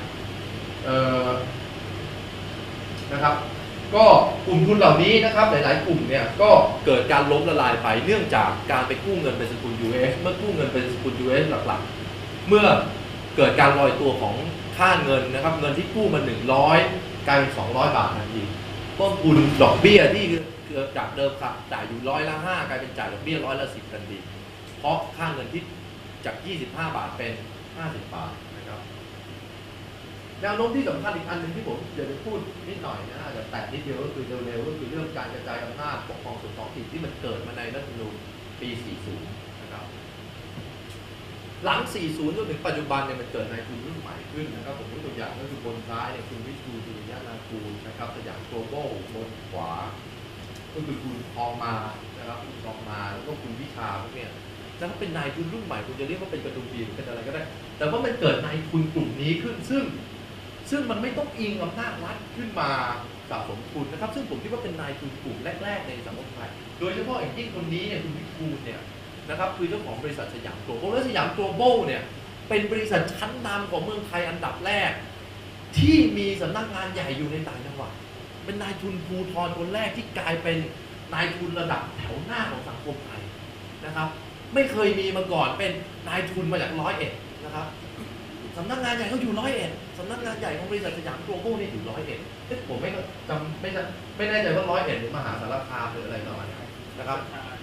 นะครับก็กลุ่มทุนเหล่านี้นะครับหลายๆกลุ่มเนี่ยก็เกิดการล้มละลายไปเนื่องจากการไปกู้เงินเป็นสกุล US เมื่อกู้เงินเป็นสกุล US หลักๆเมื่อเกิดการลอยตัวของค่าเงินนะครับเงินที่กู้มา100กลายเป็น200 บาททันทีต้นทุนดอกเบี้ยที่จากเดิมจ่ายอยู่5%กลายเป็นจ่ายดอกเบี้ย10%ทันทีเพราะค่าเงินที่จาก25 บาทเป็น50 บาทนะครับแนวโน้มที่สำคัญอีกอันหนึ่งที่ผมอยากจะพูดนิดหน่อยนะอาจจะแตะนิดเดียวก็คือเร็วๆก็คือเรื่องการกระจายอำนาจปกครองส่วนท้องถิ่นที่มันเกิดมาในรัฐธรรมนูญปี 40 นะครับหลัง 40 จนถึงปัจจุบันเนี่ยมันเกิดนายทุนรุ่นใหม่ขึ้นนะครับผมยกตัวอย่างก็คือบนซ้ายเนี่ยคุณวิชูดุริยนาคูลนะครับสยามโกลบอลบนขวาก็คือคุณทองมานะครับคุณทองมาแล้วก็คุณวิชาพวกเนี้ยแล้วก็เป็นนายทุนรุ่นใหม่คุณจะเรียกว่าเป็นกระดุมดีเป็นอะไรก็ได้แต่ว่ามันเกิดนายทุนกลุ่มนี้ขึ้นซึ่งมันไม่ต้องอิงอำนาจรัฐขึ้นมาสะสมทุนนะครับซึ่งผมคิดว่าเป็นนายทุนกลุ่มแรกๆในสังคมไทยโดยเฉพาะอย่างยิ่งคนนี้เนี่ยคุณวิทูลเนี่ยนะครับคือเจ้าของบริษัทสยามโกลบอลและสยามโกลบอลเนี่ยเป็นบริษัทชั้นนำของเมืองไทยอันดับแรกที่มีสำนักงานใหญ่อยู่ในต่างจังหวัดเป็นนายทุนภูธรคนแรกที่กลายเป็นนายทุนระดับแถวหน้าของสังคมไทยนะครับไม่เคยมีมาก่อนเป็นนายทุนมาจาก101นะครับสำนักงานใหญ่เขาอยู่101สำนักงานใหญ่ของบริษัทสยามโกลบอลนี่อยู่101ผมไม่แน่ใจว่า101หรือมหาสารคามหรืออะไรประมาณนี้นะครับ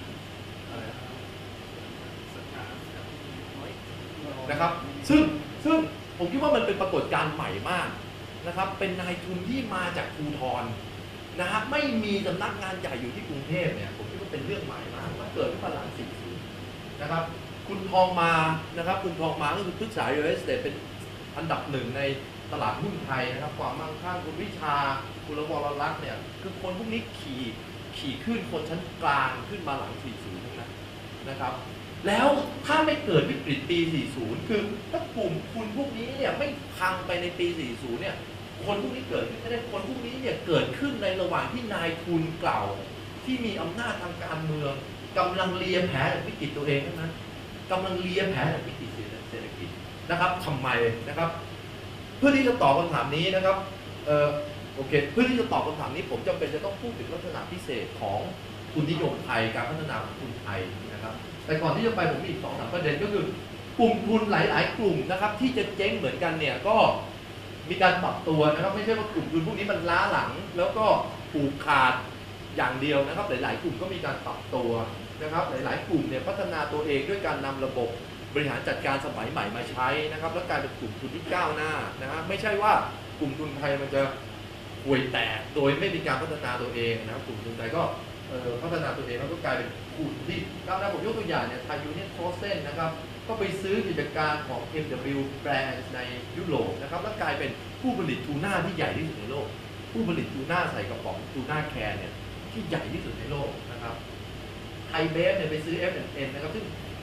ซึ่งผมคิดว่ามันเป็นปรากฏการณ์ใหม่มากนะครับเป็นนายทุนที่มาจากภูธรนะครับไม่มีสำนักงานใหญ่อยู่ที่กรุงเทพเนี่ยผมคิดว่าเป็นเรื่องใหม่มากมันเกิดขึ้นมาหลัง 40 นะครับคุณทองมานะครับคุณทองมาก็คือปรึกษา Real Estate เป็นอันดับหนึ่งในตลาดหุ้นไทยนะครับความมั่งคั่งคุณวิชาคุณวรรัตน์เนี่ยคือคนพวกนี้ขี่ขึ้นคนชั้นกลางขึ้นมาหลัง 40 ทั้งนั้นนะครับแล้วถ้าไม่เกิดวิกฤตปี 40 คือถ้ากลุ่มคุณพวกนี้เนี่ยไม่พังไปในปี 40 เนี่ยคนพวกนี้เกิดขึ้นไม่ได้คนพวกนี้เนี่ยเกิดขึ้นในระหว่างที่นายทุนเก่าที่มีอำนาจทางการเมืองกำลังเลียแผลจากวิกฤตตัวเองทั้งนั้นกำลังเลียแผลจากวิกฤตเศรษฐกิจนะครับทำไมนะครับเพื่อที่จะตอบคำถามนี้นะครับโอเคเพื่อที่จะตอบคำถามนี้ผมจำเป็นจะต้องพูดถึงลักษณะพิเศษของทุนนิยมไทยการพัฒนาของทุนไทยนะครับแต่ก่อนที่จะไปผมมีอีก 2-3 ประเด็นก็คือกลุ่มทุนหลายๆกลุ่มนะครับที่จะเจ๊งเหมือนกันเนี่ยก็มีการปรับตัวนะครับไม่ใช่ว่ากลุ่มทุนพวกนี้มันล้าหลังแล้วก็ผูกขาดอย่างเดียวนะครับหลายๆกลุ่มก็มีการปรับตัวนะครับหลายๆกลุ่มเนี่ยพัฒนาตัวเองด้วยการนำระบบบริหารจัดการสมัยใหม่มาใช้นะครับและกลายเป็นกลุ่มทุนที่ก้าวหน้านะฮะไม่ใช่ว่ากลุ่มทุนไทยมันจะห่วยแตกโดยไม่มีการพัฒนาตัวเองนะครับกลุ่มทุนไทยก็พัฒนาตัวเองแล้วก็กลายเป็นกลุ่มที่ก้าวหน้าผมยกตัวอย่างเนี่ยไทยยูเนี่ยนโคเซนนะครับก็ไปซื้อกิจการของ MW Brands ในยุโรปนะครับและกลายเป็นผู้ผลิตทูน่าที่ใหญ่ที่สุดในโลกผู้ผลิตทูน่าใส่กระป๋องทูน่าแคนเนี่ยที่ใหญ่ที่สุดในโลกนะครับไทยเบฟเนี่ยไปซื้อ F&N นะครับซึ่ง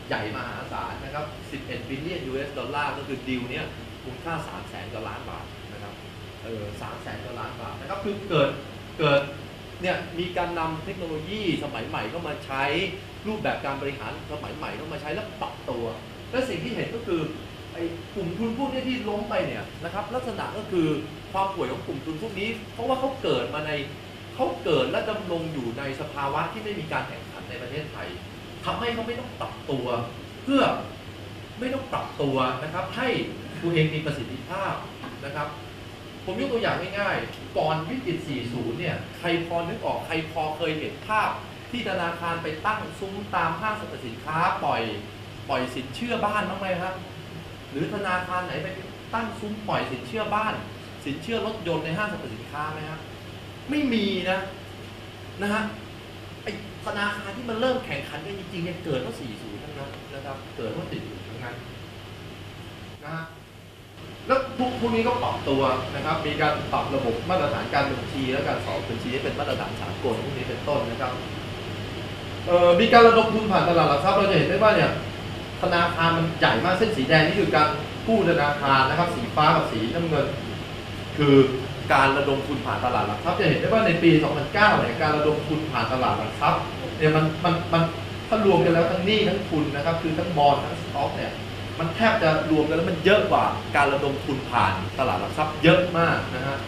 ใหญ่มหาศาลนะครับ11 billion US ดอลลาร์ก็คือดีลเนี้ยมูลค่า300,000 กว่าล้านบาทนะครับ300,000 กว่าล้านบาทนะครับคือเกิดเนี่ยมีการนำเทคโนโลยีสมัยใหม่เข้ามาใช้รูปแบบการบริหารสมัยใหม่เข้ามาใช้แล้วปรับตัวและสิ่งที่เห็นก็คือกลุ่มทุนพวกนี้ที่ล้มไปเนี่ยนะครับลักษณะก็คือความป่วยของกลุ่มทุนพวกนี้เพราะว่าเขาเกิดและดำรงอยู่ในสภาวะที่ไม่มีการแข่งขันในประเทศไทยทำให้เขาไม่ต้องปรับตัวเพื่อไม่ต้องปรับตัวนะครับให้ตัวเองมีประสิทธิภาพนะครับผมยกตัวอย่างง่ายๆก่อนวิกฤต 40 เนี่ยใครพอนึกออกใครพอเคยเห็นภาพที่ธนาคารไปตั้งซุ้มตามห้างสรรพสินค้าปล่อยสินเชื่อบ้านบ้างไหมครับหรือธนาคารไหนไปตั้งซุ้มปล่อยสินเชื่อบ้านสินเชื่อรถยนต์ในห้างสรรพสินค้าไหมครับไม่มีนะฮะไอ้ธนาคารที่มันเริ่มแข่งขันกันจริงๆเนี่ยเกิดเมื่อ 40 ทั้งนั้นนะครับเกิดเมื่อ 40 ทั้งนั้นนะฮะแล้วพวกนี้ก็ปรับตัวนะครับมีการปรับระบบมาตรฐานการบัญชีและการสอบบัญชีให้เป็นมาตรฐานสากลพวกนี้เป็นต้นนะครับมีการระดมทุนผ่านตลาดหลักทรัพย์เราจะเห็นได้ว่าเนี่ยธนาคารมันใหญ่มากเส้นสีแดงนี่คือการกู้ธนาคารนะครับสีฟ้ากับสีน้ำเงินคือการระดมทุนผ่านตลาดหลักทรัพย์จะเห็นได้ว่าในปี 2009 เนี่ยการระดมทุนผ่านตลาดหลักทรัพย์เนี่ยมันถ้ารวมกันแล้วทั้งหนี้ทั้งทุนนะครับคือทั้งบอนด์ทั้งสต็อกเนี่ยมันแทบจะรวมกันแล้วมันเยอะกว่าการระดมทุนผ่านตลาดหลักทรัพย์เยอะมาก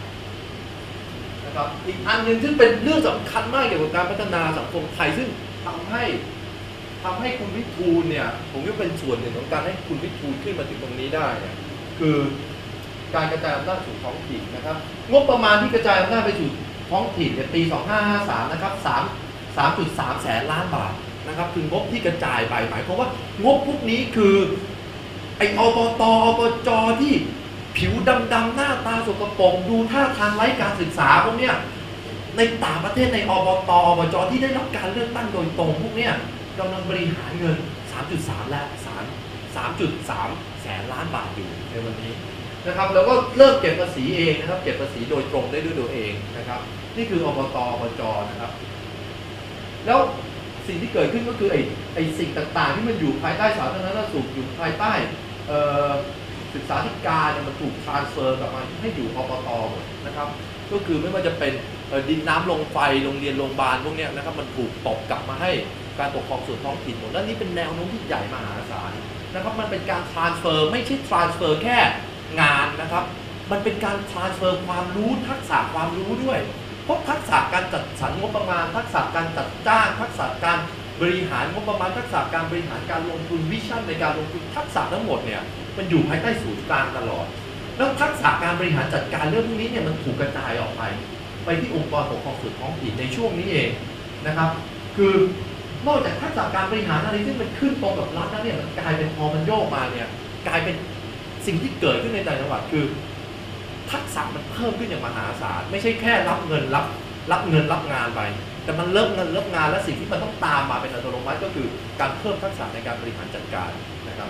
นะครับอีกอันหนึ่งซึ่งเป็นเรื่องสำคัญมากเกี่ยวกับการพัฒนาสังคมไทยซึ่งทำให้คุณวิทูลเนี่ยผมว่าเป็นส่วนหนึ่งของการให้คุณวิทูลขึ้นมาถึงตรงนี้ได้เนี่ยคือการกระจายอำนาจสู่ท้องถิ่นนะครับงบประมาณที่กระจายอำนาจไปสู่ท้องถิ่นในปี 2553 นะครับ 3.3 แสนล้านบาทนะครับคืองบที่กระจายไปหมายความว่างบพวกนี้คือไอ้อบต.อบจ.ที่ผิวดำๆหน้าตาสกปรกดูท่าทางไร้การศึกษาพวกเนี้ยในต่างประเทศในอบต.อบจ.ที่ได้รับการเลือกตั้งโดยตรงพวกเนี้ยกำลังบริหารเงิน 3.3 และ 3.3 แสนล้านบาทอยู่ในวันนี้นะครับแล้วก็เริ่มเก็บภาษีเองนะครับเก็บภาษีโดยตรงได้ด้วยตัวเองนะครับนี่คืออบต.อบจ.นะครับแล้วสิ่งที่เกิดขึ้นก็คือไอ้สิ่งต่างๆที่มันอยู่ภายใต้สาธารณสุขอยู่ภายใต้ศึกษาธิการเนี่ยมันถูก transfer กลับมาให้อยู่อบต.หมดนะครับก็คือไม่ว่าจะเป็นดินน้ำลงไฟโรงเรียนโรงพยาบาลพวกนี้นะครับมันถูกตบกลับมาให้การปกครองส่วนท้องถิ่นหมดและนี่เป็นแนวโน้มที่ใหญ่มหาศาลนะครับมันเป็นการ transfer ไม่ใช่ transfer แค่งานนะครับมันเป็นการ transfer ความรู้ทักษะความรู้ด้วยเพราะทักษะการจัดสรรงบประมาณทักษะการจัดจ้างทักษะการบริหารงบประมาณทักษะการบริหารการลงทุนวิชั่นในการลงทุนทักษะทั้งหมดเนี่ยมันอยู่ภายใต้ศูนย์กลางตลอดแล้วทักษะการบริหารจัดการเรื่องพวกนี้เนี่ยมันถูกกระจายออกไปที่องค์กรปกครองส่วนท้องถิ่นในช่วงนี้เองนะครับคือนอกจากทักษะการบริหารอะไรซึ่งมันขึ้นตรงกับรัฐแล้วเนี่ยมันกลายเป็นพอมันโยกมาเนี่ยกลายเป็นสิ่งที่เกิดขึ้นในแต่ละจังหวัดคือทักษะมันเพิ่มขึ้นอย่างมหาศาลไม่ใช่แค่รับเงินรับงานไปแต่มันรับงานและสิ่งที่มันต้องตามมาเป็นอัตโนมัติก็คือการเพิ่มทักษะในการบริหารจัดการนะครับ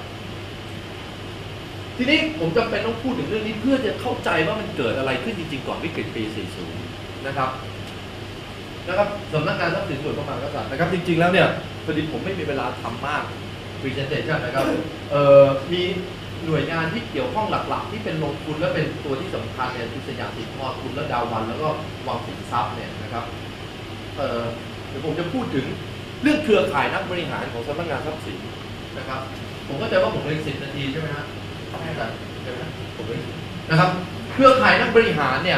ทีนี้ผมจำเป็นต้องพูดถึงเรื่องนี้เพื่อจะเข้าใจว่ามันเกิดอะไรขึ้นจริงๆก่อนวิกฤตปี 40 นะครับสำนักงานทรัพย์สินส่วนพระมหากษัตริย์นะครับจริงๆแล้วเนี่ยพอดีผมไม่มีเวลาทำมาก presentation นะครับมีหน่วยงานที่เกี่ยวข้องหลักๆที่เป็นลงทุนและเป็นตัวที่สำคัญเนี่ยคือสยามสินทอดทุนและดาววันแล้วก็วังสินทรัพย์เนี่ยนะครับเดี๋ยวผมจะพูดถึงเรื่องเครือข่ายนักบริหารของสำนักงานทรัพย์สินนะครับผมเข้าใจว่าผมเรียน10 นาทีใช่ไหมฮะใช่ไหมผมเรียนนะครับเครือข่ายนักบริหารเนี่ย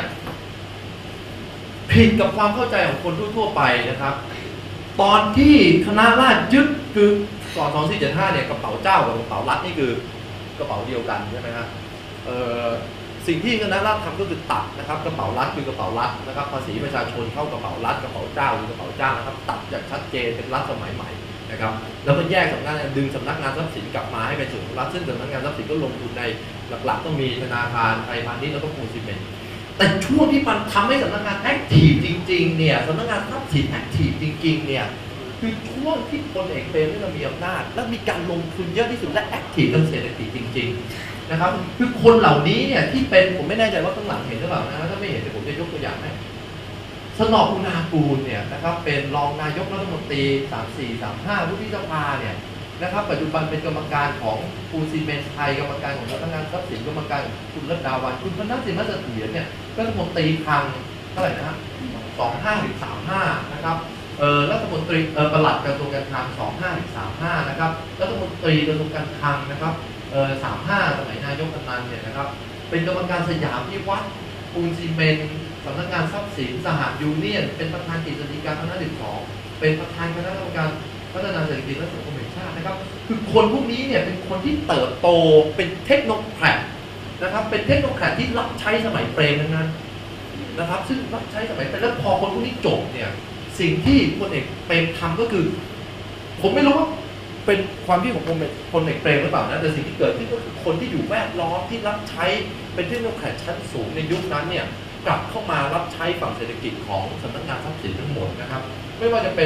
ผิดกับความเข้าใจของคนทั่วๆไปนะครับตอนที่คณะราษฎรยึดคือก่อน 2475 เนี่ยกระเป๋าเจ้ากับกระเป๋ารัฐนี่คือกระเป๋าเดียวกันใช่ไหมฮะสิ่งที่คณะราษฎรทำก็คือตัดนะครับกระเป๋ารัฐคือกระเป๋ารัฐนะครับภาษีประชาชนเข้ากระเป๋ารัฐกระเป๋าเจ้าคือกระเป๋าเจ้านะครับตัดอย่างชัดเจนเป็นรัฐสมัยใหม่นะครับแล้วก็แยกสำนักงานดึงสำนักงานทรัพย์สินกลับมาให้เป็นส่วนของรัฐซึ่งสำนักงานทรัพย์สินก็ลงทุนในหลักๆต้องมีธนาคารไทยพาณิชย์แล้วก็ปูนซีเมนต์แต่ช่วงที่มันทำให้สำนักงานแอคทีฟจริงๆเนี่ยสำนักงานทรัพย์สินแอคทีฟจริงๆเนี่ยคือช่วงที่พลเอกเปรมได้มีอำนาจและมีการลงทุนเยอะที่สุดและแอคทีฟทางเศรษฐกิจจริงๆนะครับคือคนเหล่านี้เนี่ยที่เป็นผมไม่แน่ใจว่าข้างหลังเห็นหรือเปล่านะถ้าไม่เห็นเดี๋ยวผมจะยกตัวอย่างให้สนออุณากูลเนี่ยนะครับเป็นรองนายกรัฐมนตรี34-35วุฒิสภาเนี่ยนะครับปัจจุบันเป็นกรรมการของปูนซีเมนต์ไทยกรรมการของสำนักงานทรัพย์สินกรรมการของคุณรัตดาวันคุณพนัสสินมัสเถียรเนี่ยรัฐมนตรีคลังเท่าไหร่นะฮะ25 ถึง 35นะครับรัฐมนตรีปลัดกระทรวงการคลัง25 ถึง 35นะครับรัฐมนตรีกระทรวงการคลังนะครับ35สมัยนายกอนันต์เนี่ยนะครับเป็นกรรมการสยามพิวัฒน์ปูนซีเมนต์สำนักงานทรัพย์สินสหยูเนียนเป็นประธานกฤษฎีกาคณะ12เป็นประธานคณะกรรมการพัฒนาเศรษฐกิจและสังคมแห่งชาตินะครับคือคนพวกนี้เนี่ยเป็นคนที่เติบโตเป็นเทคโนแครดนะครับเป็นเทคโนแครดที่รับใช้สมัยเปรมทั้งนั้นนะครับซึ่งรับใช้สมัยเปรมแล้วพอคนพวกนี้จบเนี่ยสิ่งที่พลเอกเปรมทำก็คือผมไม่รู้ว่าเป็นความคิดของพลเอกเปรมหรือเปล่านะแต่สิ่งที่เกิดขึ้นก็คือคนที่อยู่แวดล้อมที่รับใช้เป็นเทคโนแครดชั้นสูงในยุคนั้นเนี่ยกลับเข้ามารับใช้ฝั่งเศรษฐกิจของสำนักงานทรัพย์สินทั้งหมดนะครับไม่ว่าจะเป็น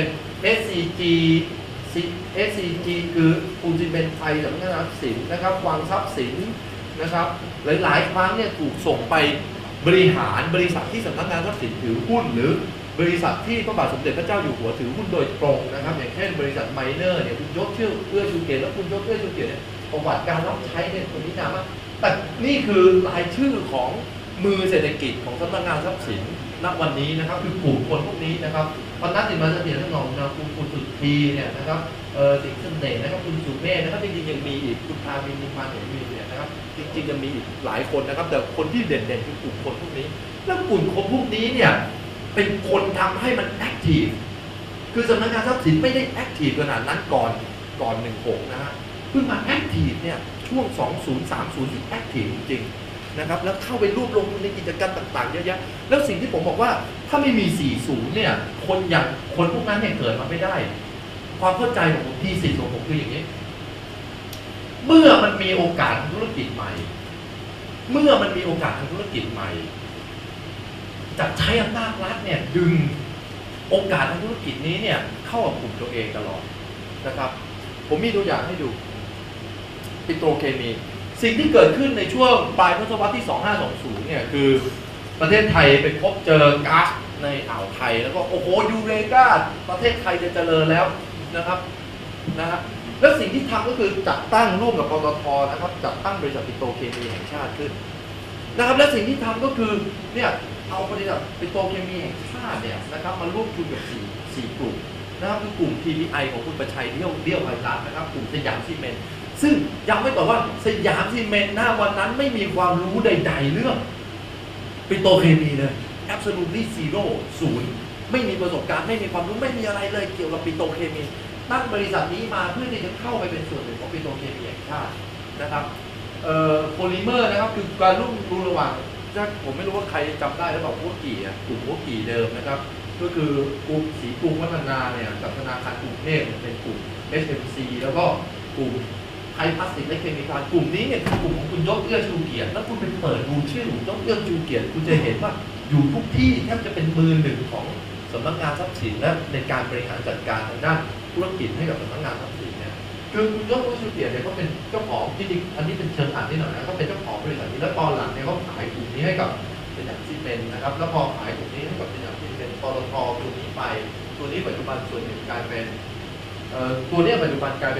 SCG คือปูนซีเมนต์ไทยสำนักงานทรัพย์สินนะครับวางทรัพย์สินนะครับหลายๆครั้งเนี่ยถูกส่งไปบริหารบริษัทที่สำนักงานทรัพย์สินถือหุ้นหรือบริษัทที่พระบาทสมเด็จพระเจ้าอยู่หัวถือหุ้นโดยตรงนะครับอย่างเช่นบริษัทไมเนอร์เนี่ยคุณยศเอื้อชูเกียรติและคุณยศเอื้อชูเกียรติเนี่ยประวัติการรับใช้เนี่ยคนนี้นามากแต่นี่คือรายชื่อของมือเศรษฐกิจของสำนักงานทรัพย์สินณวันนี้นะครับคือกลุ่มคนพวกนี้นะครับพนัสสินมาเสถียรทั้งนองนะคุณสุทธีเนี่ยนะครับสิงห์เสน่ห์นะครับคุณสุเมธนะครับจริงๆยังมีอีกคุณพาวินนิมานเหมวินเนี่ยนะครับจริงๆยังมีอีกหลายคนนะครับแต่คนที่เด่นๆคือกลุ่มคนพวกนี้แล้วกลุ่มคนพวกนี้เนี่ยเป็นคนทำให้มันแอคทีฟคือสำนักงานทรัพย์สินไม่ได้แอคทีฟขนาดนั้นก่อน16นะฮะเพิ่งมาแอคทีฟเนี่ยช่วง2030ที่แอคทีฟจริงๆนะครับแล้วเข้าไปรวบรวมในกิจการต่างๆเยอะแยะแล้วสิ่งที่ผมบอกว่าถ้าไม่มี40เนี่ยคนอย่างคนพวกนั้นเนี่ยเกิดมาไม่ได้ความเข้าใจของผมที่สิ่งของผมคืออย่างนี้เมื่อมันมีโอกาสทางธุรกิจใหม่จะใช้อำนาจรัฐเนี่ยดึงโอกาสทางธุรกิจนี้เนี่ยเข้ากับกลุ่มตัวเองตลอดนะครับผมมีตัวอย่างให้ดูปิโตรเคมีสิ่งที่เกิดขึ้นในช่วงปลายทศวรรษที่2520เนี่ยคือประเทศไทยไปพบเจอก๊าซในอ่าวไทยแล้วก็โอ้โหยูเรกาประเทศไทยจะเจริญแล้วนะครับแล้วสิ่งที่ทำก็คือจัดตั้งร่วมกับปตท.นะครับจัดตั้งบริษัทปิโตรเคมีแห่งชาติขึ้นนะครับและสิ่งที่ทำก็คือเนี่ยเอาบริษัทปิโตรเคมีแห่งชาติเนี่ยนะครับมาร่วมทุนกับ4กลุ่มนะครับคือกลุ่ม TPI ของคุณประชัยเดี่ยวไพรัตน์นะครับกลุ่มสยามซีเมนต์ซึ่งยังไม่บอกว่าสยามซีเมนต์หน้าวันนั้นไม่มีความรู้ใดๆเรื่องปิโตรเคมีเลย absolutely zero ศูนย์ไม่มีประสบการณ์ไม่มีความรู้ไม่มีอะไรเลยเกี่ยวกับปิโตรเคมีตั้งบริษัทนี้มาเพื่อที่จะเข้าไปเป็นส่วนหนึ่งของปิโตรเคมีแห่งชาตินะครับโพลิเมอร์นะครับคือการร่วมมือระหว่างผมไม่รู้ว่าใครจำได้หรือเปล่าหัวกี่กลุ่มหัวกี่เดิมนะครับก็คือกลุ่มสีกรุงพัฒนาเนี่ยกับธนาคารกรุงเทพเป็นกลุ่ม SMC แล้วก็กลุ่มไทยพลาสติกและเคมีกลุ่มนี้เนี่ยคือกลุ่มของคุณยศเอื้อชูเกียรติแล้วคุณไปเปิดดูชื่อยศเอื้อชูเกียรติคุณจะเห็นว่าอยู่ทุกที่แทบจะเป็นมือหนึ่งของสำนักงานทรัพย์สินและในการบริหารจัดการทางด้านธุรกิจให้กับสำนักงานทรัพย์สินเนี่ยคือคุณยศเอื้อชูเกียรติเนี่ยเขาเป็นเจ้าของจริงๆอันนี้เป็นเชิงอ่านนิดหน่อยนะเขาเป็นเจ้าของบริษัทนี้แล้วตอนหลังเนี่ยเขาขายกลุ่มนี้ให้กับสยามซีเมนต์นะครับแล้วพอขายกลุ่มนี้ให้กับสยามซีเมนต์ปตท.ตัวนี้ไปตัวนี้ปัจจุบันส่วนหนึ่งกลายเป็นตัวนี้ปัจจุบันกลายเป็น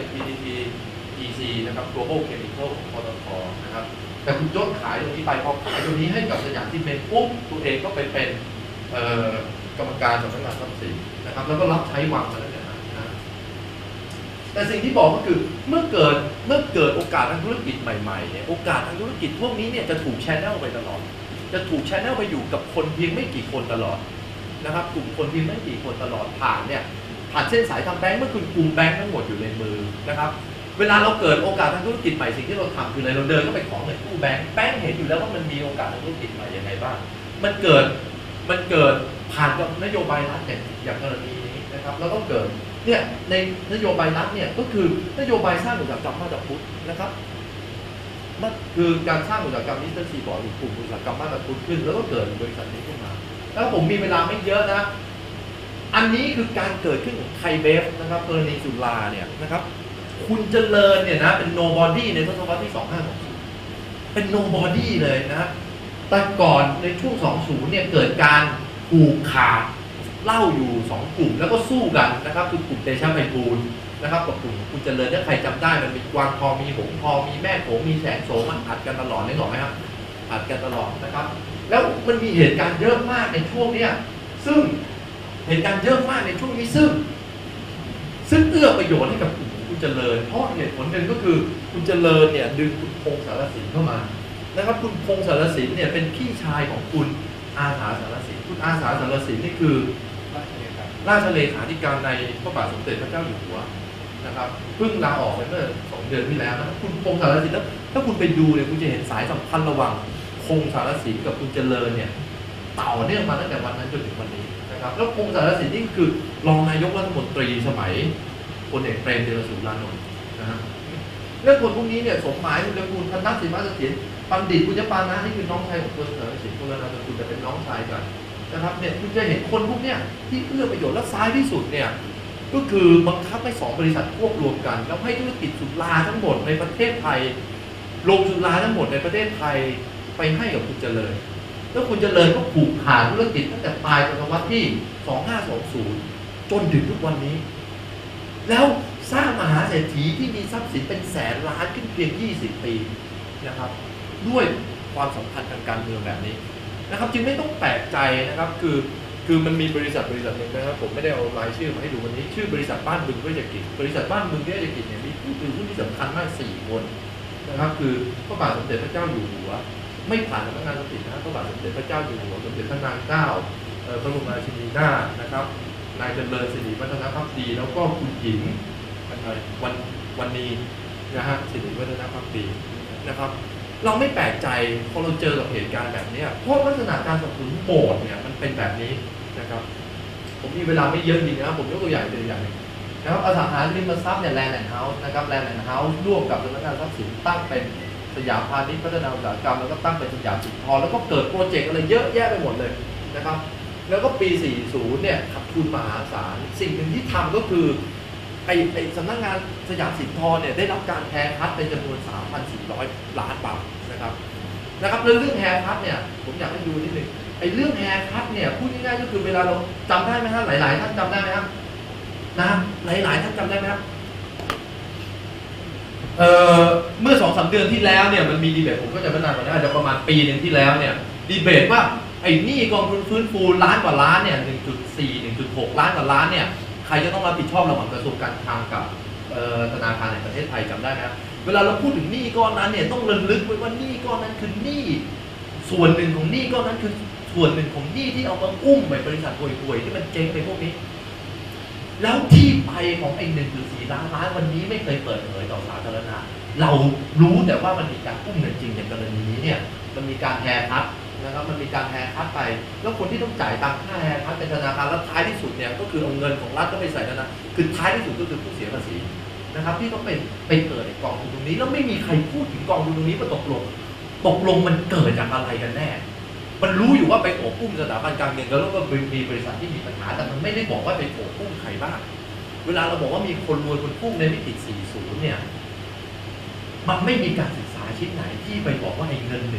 PTTนะครับ Global Chemical ของปตท.นะครับแต่คุณยศขายตรงนี้ไปพอขายตรงนี้ให้กับสยามซีเมนต์ปุ๊บตัวเองก็ไปเป็นกรรมการสำนักงานทรัพย์สินนะครับแล้วก็รับใช้วางมาแล้วนะแต่สิ่งที่บอกก็คือเมื่อเกิดโอกาสทางธุรกิจใหม่ๆเนี่ยโอกาสทางธุรกิจพวกนี้เนี่ยจะถูกแชนแนลไปตลอดจะถูกแชนแนลไปอยู่กับคนเพียงไม่กี่คนตลอดนะครับกลุ่มคนเพียงไม่กี่คนตลอดผ่านเส้นสายทางแบงก์เมื่อคุณกลุ่มแบงก์ทั้งหมดอยู่ในมือนะครับเวลาเราเกิดโอกาสทางธุรกิจใหม่สิ่งที่เราทำคืออะไรเราเดินก็ไปขอเงินกู้แบงก์เห็นอยู่แล้วว่ามันมีโอกาสทางธุรกิจใหม่ยังไงบ้างมันเกิดผ่านกับนโยบายรัฐอย่างกรณีนี้นะครับแล้วก็เกิดเนี่ยในนโยบายรัฐเนี่ยก็คือนโยบายสร้างอุตสาหกรรมมาตรพุทธนะครับมันคือการสร้างอุตสาหกรรมมิสเตอร์ซีบอกกลุ่มอุตสาหกรรมมาตรพุทธขึ้นแล้วก็เกิดบริษัทนี้ขึ้นมาแล้วผมมีเวลาไม่เยอะนะอันนี้คือการเกิดขึ้นของไทยเบฟนะครับเปอร์นีสุราเนี่ยนะครับคุณเจริญเนี่ยนะเป็นโนบอดี้ในทศวรรษที่2520เป็นโนบอดี้เลยนะแต่ก่อนในช่วง20เนี่ยเกิดการผูกขาดเล่าอยู่2กลุ่มแล้วก็สู้กันนะครับคือกลุ่มเตชะไพบูลย์นะครับกับกลุ่มคุณเจริญถ้าใครจำได้มันมีกวางทองมีหงส์ทองมีแม่โขงมีแสงโสมมันอัดกันตลอดนึกออกไหมครับอัดกันตลอดนะครับแล้วมันมีเหตุการณ์เยอะมากในช่วงเนี้ยซึ่งเหตุการณ์เยอะมากในช่วงนี้ซึ่งเอื้อประโยชน์ให้กับกลุ่มคุณเจริญเพราะเหตุผลหนึ่งก็คือคุณเจริญเนี่ยดึงคุณพงษ์สารสินเข้ามานะครับคุณพงษ์สารสินเนี่ยเป็นพี่ชายของคุณอาสาสารสินคุณอาสาสารสินนี่คือราชเลขาธิการในพระบาทสมเด็จพระเจ้าอยู่หัวนะครับเพิ่งลาออกไปเมื่อ2 เดือนที่แล้วนะคุณพงษ์สารสินถ้าคุณไปดูเนี่ยคุณจะเห็นสายสัมพันธ์ระหว่างพงษ์สารสินกับคุณเจริญเนี่ยต่อเนื่องมาตั้งแต่วันนั้นจนถึงวันนี้นะครับแล้วพงษ์สารสินนี่คือรองนายกรัฐมนตรีสมัยพลเอกเปรมติรสุรานนท์นะฮะเรื่องคนพวกนี้เนี่ยสมหมายคุณคุณธนัทสิมาเสถียรปัณฑิตปุญญปานะนี่คือน้องชายของคุณสารสินคุณนามสกุลจะเป็นน้องชายกันนะครับเนี่ยคุณจะเห็นคนพวกเนี้ยที่เอื้อประโยชน์และซ้ายที่สุดเนี่ยก็คือบังคับให้2 บริษัทควบรวมกันแล้วให้ธุรกิจสุราทั้งหมดในประเทศไทยลงสุราทั้งหมดในประเทศไทยไปให้กับคุณเจริญแล้วคุณเจริญก็ผูกขาดธุรกิจตั้งแต่ปลายศตวรรษที่2520จนถึงทุกวันนี้แล้วสร้างมหาเศรษฐีที่มีทรัพย์สินเป็นแสนล้านขึ้นเพียง20 ปีนะครับด้วยความสัมพันธ์ทางการเมืองแบบนี้นะครับจึงไม่ต้องแปลกใจนะครับคือมันมีบริษัทหนึ่งนะครับผมไม่ได้เอารายชื่อมาให้ดูวันนี้ชื่อบริษัทบ้านบึงเวชกิจบริษัทบ้านบึงเวชกิจเนี่ยมีผู้ถือหุ้นที่สำคัญมาก4 คนนะครับคือพระบาทสมเด็จพระเจ้าอยู่หัวไม่ผ่านสำนักงานทรัพย์สินนะพระบาทสมเด็จพระเจ้าอยู่หัวสมเด็จพระนางเจ้าพระบรมราชินีนาถนะครับนายเจริญสิริวัฒนภักดีแล้วก็คุณหญิงวันนี้นะฮะสิริวัฒนภักดีนะครับเราไม่แปลกใจพอเราเจอกับเหตุการณ์แบบนี้เพราะลักษณะการสนับสนุนโบสถ์เนี่ยมันเป็นแบบนี้นะครับผมมีเวลาไม่เยอะจริงนะครับผมยกตัวอย่างตัวอย่างนึงนะครับอสังหาริมทรัพย์เนี่ยแลนด์แอนด์เฮาส์นะครับแลนด์แอนด์เฮาส์ร่วมกับสำนักงานทรัพย์สินตั้งเป็นสยามพาณิชย์พัฒนาอุตสาหกรรมแล้วก็ตั้งเป็นสยามสินทรแล้วก็เกิดโปรเจกต์อะไรเยอะแยะไปหมดเลยนะครับแล้วก็ปี 40 เนี่ยขาดทุนมหาศาลสิ่งหนึ่งที่ทำก็คือไอสำนักงานสยามสินทรเนี่ยได้รับการแฮร์คัทเป็นจำนวน 3,400 ล้านบาทนะครับเรื่องแฮร์คัทเนี่ยผมอยากให้ดูนิดนึงไอเรื่องแฮร์คัทเนี่ยพูดง่ายๆก็คือเวลาเราจำได้ไหมครับหลายๆท่านจำได้ไหมครับนะหลายๆท่านจำได้ไหมครับเมื่อ 2-3 เดือนที่แล้วเนี่ยมันมีดีเบตผมก็จะไม่นานกว่านี้อาจจะประมาณปีนึงที่แล้วเนี่ยดีเบตว่าไอ้หนี้กองทุนฟื้นฟูล้านกว่าล้านเนี่ย 1.4 1.6 ล้านกว่าล้านเนี่ยใครจะต้องรับผิดชอบระหว่างกระทรวงการคลังกับธนาคารแห่งประเทศไทยจำได้ไหมครับเวลาเราพูดถึงหนี้ก้อนนั้นเนี่ยต้องระลึกไว้ว่าหนี้ก้อนนั้นคือหนี้ส่วนหนึ่งของหนี้ก้อนนั้นคือส่วนหนึ่งของหนี้ที่เอามาอุ้มไปบริษัทห่วยๆที่มันเจ๊งไปพวกนี้แล้วที่ไปของไอ้ 1.4 ล้านล้านวันนี้ไม่เคยเปิดเผยต่อสาธารณะเรารู้แต่ว่ามันมีการอุ้มเงินจริงในกรณีนี้เนี่ยมันมีการแฮร์คัทนะครับมันมีการแฮร์คัทไปแล้วคนที่ต้องจ่ายตังค่าแฮร์คัทเป็นธนาคารแล้วท้ายที่สุดเนี่ยก็คือเอาเงินของรัฐก็ไปใส่นะคือท้ายที่สุดก็คือผู้เสียภาษีนะครับที่ต้องไปเกิดในกองทุนตรงนี้แล้วไม่มีใครพูดถึงกองทุนตรงนี้ว่าตกลงมันเกิดจากอะไรกันแน่มันรู้อยู่ว่าไปโอบอุ้มสถาบันการเงินแล้วก็มีบริษัทที่มีปัญหาแต่มันไม่ได้บอกว่าไปโอบอุ้มใครบ้างเวลาเราบอกว่ามีคนรวยคนพุ่งในวิกฤต 40 เนี่ยมันไม่มีการศึกษาชิ้นไหนที่ไปบอกว่าไอ้เงิน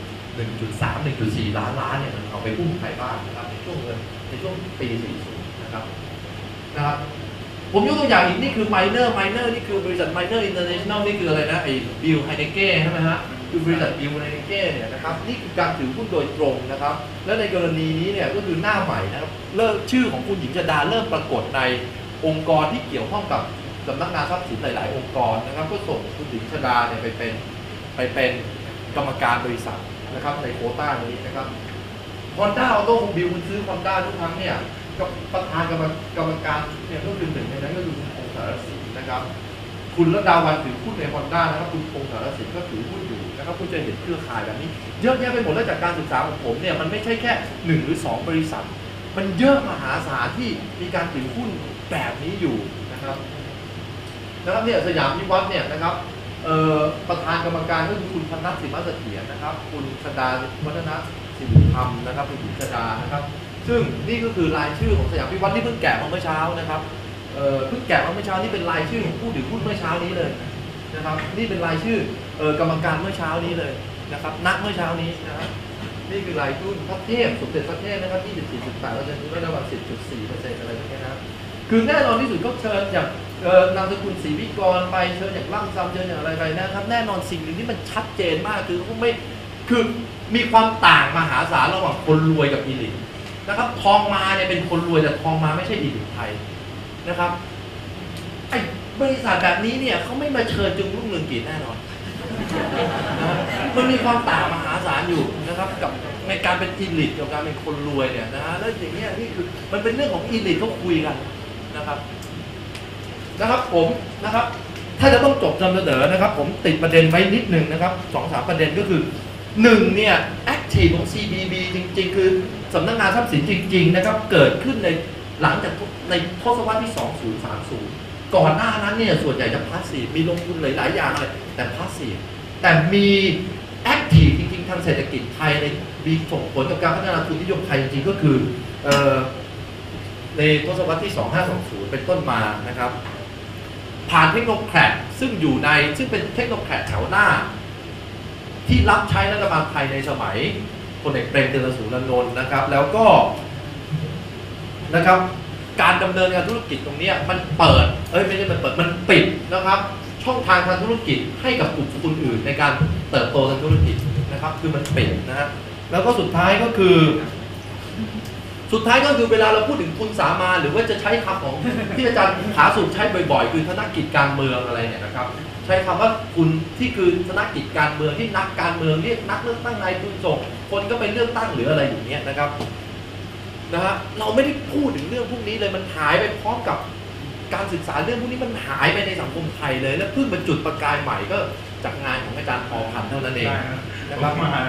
1.3 1.4 ล้านเนี่ยมันเอาไปอุ้มใครบ้างนะครับในช่วงปี 40 นะครับผมยกตัวอย่างอีกนี่คือไมเนอร์นี่คือบริษัทไมเนอร์อินเตอร์เนชั่นแนลนี่คืออะไรนะไอ้บิลไฮเนเก้ใช่ไหมฮะคือบริษัทบิลไฮเนเก้เนี่ยนะครับนี่คือการถือหุ้นโดยตรงนะครับและในกรณีนี้เนี่ยก็คือหน้าใหม่นะครับเริ่มชื่อของคุณหญิงชฎาเริ่มปรากฏในองค์กรที่เกี่ยวข้องกับสำนักงานทรัพย์สินหลายๆองค์กรนะครับก็ส่งคุณหญิงชฎาเนี่ยไปเป็นกรรมการบริษัทนะครับในโควต้านี้นะครับHonda Automobileคุณซื้อ Honda ทุกครั้งเนี่ยกับประธานกรรมการเนี่ยก็คือหนึ่งในนั้นก็คือคุณพงษ์สารสินนะครับคุณระดาวันถือหุ้นใน Honda นะครับคุณพงษ์สารสินก็ถือหุ้นอยู่นะครับคุณจะเห็นเครือข่ายแบบนี้เยอะแยะไปหมดแล้วจากการศึกษาของผมเนี่ยมันไม่ใช่แค่1 หรือ 2 บริษัทมันเยอะมหาศาลที่มีการถือหุ้นแบบนี้อยู่นะครับเนี่ยสยามพิวัฒน์เนี่ยนะครับประธานกรรมการก็คือคุณธนัทสิมาเสถียรนะครับคุณชฎาวัฒนสิริธรรมนะครับคุณหญิงชฎานะครับซึ่งนี่ก็คือรายชื่อของสยามพิวัฒน์ที่เพิ่งแกะมาเมื่อเช้านะครับเพิ่งแกะมาเมื่อเช้านี่เป็นรายชื่อของผู้ถือหุ้นเมื่อเช้านี้เลยนะครับนี่เป็นรายชื่อกรรมการเมื่อเช้านี้เลยนะครับณเมื่อเช้านี้นะครับนี่คือรายหุ้นพระเทพสมเด็จพระเทพนะครับ 24.8% ด้วยระหว่าง 10.4% อะไรพวกนี้นะคือแน่นอนที่สุดก็เชิญอย่างนามสกุลศรีวิกรไปเชิญอย่างร่ำซ้ำเชิญอย่างอะไรไปนะครับแน่นอนสิ่งหนึ่งที่มันชัดเจนมากคือเขาไม่คือมีความต่างมหาศาลระหว่างคนรวยกับอีลิทนะครับทองมาเนี่ยเป็นคนรวยแต่ทองมาไม่ใช่อีลิทไทยนะครับไอ้บริษัทแบบนี้เนี่ยเขาไม่มาเชิญจึงรุ่งเรืองกิจแน่นอนนะมันมีความต่างมหาศาลอยู่นะครับกับในการเป็นอีลิทกับการเป็นคนรวยเนี่ยนะฮะแล้วอย่างเงี้ยนี่คือมันเป็นเรื่องของอีลิทเขาคุยกันนะครับผมนะครับถ้าจะต้องจบนำเสนอนะครับผมติดประเด็นไว้นิดหนึ่งนะครับ2-3ประเด็นก็คือ1เนี่ยแอคทีฟของ CBB จริงๆคือสำนักงานทรัพย์สินจริงๆนะครับเกิดขึ้นในหลังจากในทศวรรษที่2030ก่อนหน้านั้นเนี่ยส่วนใหญ่จะพาสซีฟมีลงทุนหลายๆอย่างเลยแต่พาสซีฟแต่มีแอคทีฟจริงๆทางเศรษฐกิจไทยในมีส่งผลกับการพัฒนาทุนนิยมไทยจริงๆก็คือในทศวรรษที่2520เป็นต้นมานะครับผ่านเทคโนแครดซึ่งเป็นเทคโนแครดแถวหน้าที่รับใช้รัฐบาลไทยในสมัยพลเอกเปรมติณสูรานนท์นะครับแล้วก็นะครับการดำเนินการธุรกิจตรงนี้มันเปิดไม่ใช่มันเปิดมันปิดนะครับช่องทางทางธุรกิจให้กับกลุ่มคนอื่นในการเติบโตทางธุรกิจนะครับคือมันปิดนะฮะแล้วก็สุดท้ายก็คือเวลาเราพูดถึงทุนสามัญหรือว่าจะใช้คำของที่อาจารย์ผาสุกใช้บ่อยๆคือธนกิจการเมืองอะไรเนี่ยนะครับใช้คำว่าทุนที่คือธนกิจการเมืองที่นักการเมืองเรียกนักเลือกตั้งนายทุนส่งคนก็ไปเลือกตั้งหรืออะไรอย่างเงี้ยนะครับนะฮะเราไม่ได้พูดถึงเรื่องพวกนี้เลยมันหายไปพร้อมกับการศึกษาเรื่องพวกนี้มันหายไปในสังคมไทยเลยและเพิ่งมาจุดประกายใหม่ก็จากงานของอาจารย์พอพันธ์เท่านั้นเองนะครับ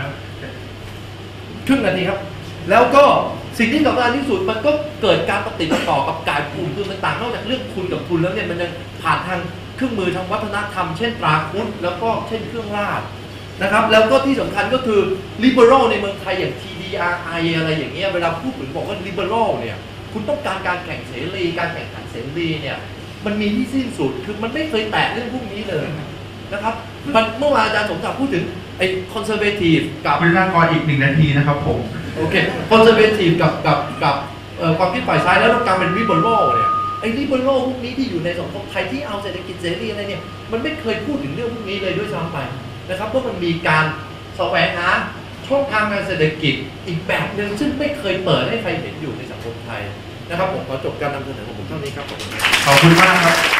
ครึ่งนาทีครับแล้วก็สิ่งที่สำคัญที่สุดมันก็เกิดการปฏิบัติต่อกับการกลุ่มทุนต่างๆนอกจากเรื่องทุนกับทุนแล้วเนี่ยมันยังผ่านทางเครื่องมือทางวัฒนธรรมเช่นตราคุดแล้วก็เช่นเครื่องราชนะครับแล้วก็ที่สำคัญก็คือ liberal ในเมืองไทยอย่าง TDRI อะไรอย่างเงี้ยเวลาพูดถึงบอกว่า liberal เนี่ยคุณต้องการการแข่งเสรีการแข่งขันเสรีเนี่ยมันมีที่สิ้นสุดคือมันไม่เคยแตะเรื่องพวกนี้เลยนะครับเมื่อวานอาจารย์สมศักดิ์พูดถึงไอ้ conservative กับคุณนากรอีก1 นาทีนะครับผมโอเค conservative กับความคิดฝ่ายซ้ายแล้วการเป็น liberal เนี่ยไอ้ liberal พวกนี้ที่อยู่ในสังคมไทยที่เอาเศรษฐกิจเสรีอะไรเนี่ยมันไม่เคยพูดถึงเรื่องพวกนี้เลยด้วยซ้ำไปนะครับเพราะมันมีการแสวงหาช่องทางการเศรษฐกิจอีกแบบหนึ่งซึ่งไม่เคยเปิดให้ใครเห็นอยู่ในสังคมไทยนะครับผมขอจบการนำเสนอของผมเท่านี้ครับขอบคุณมากครับ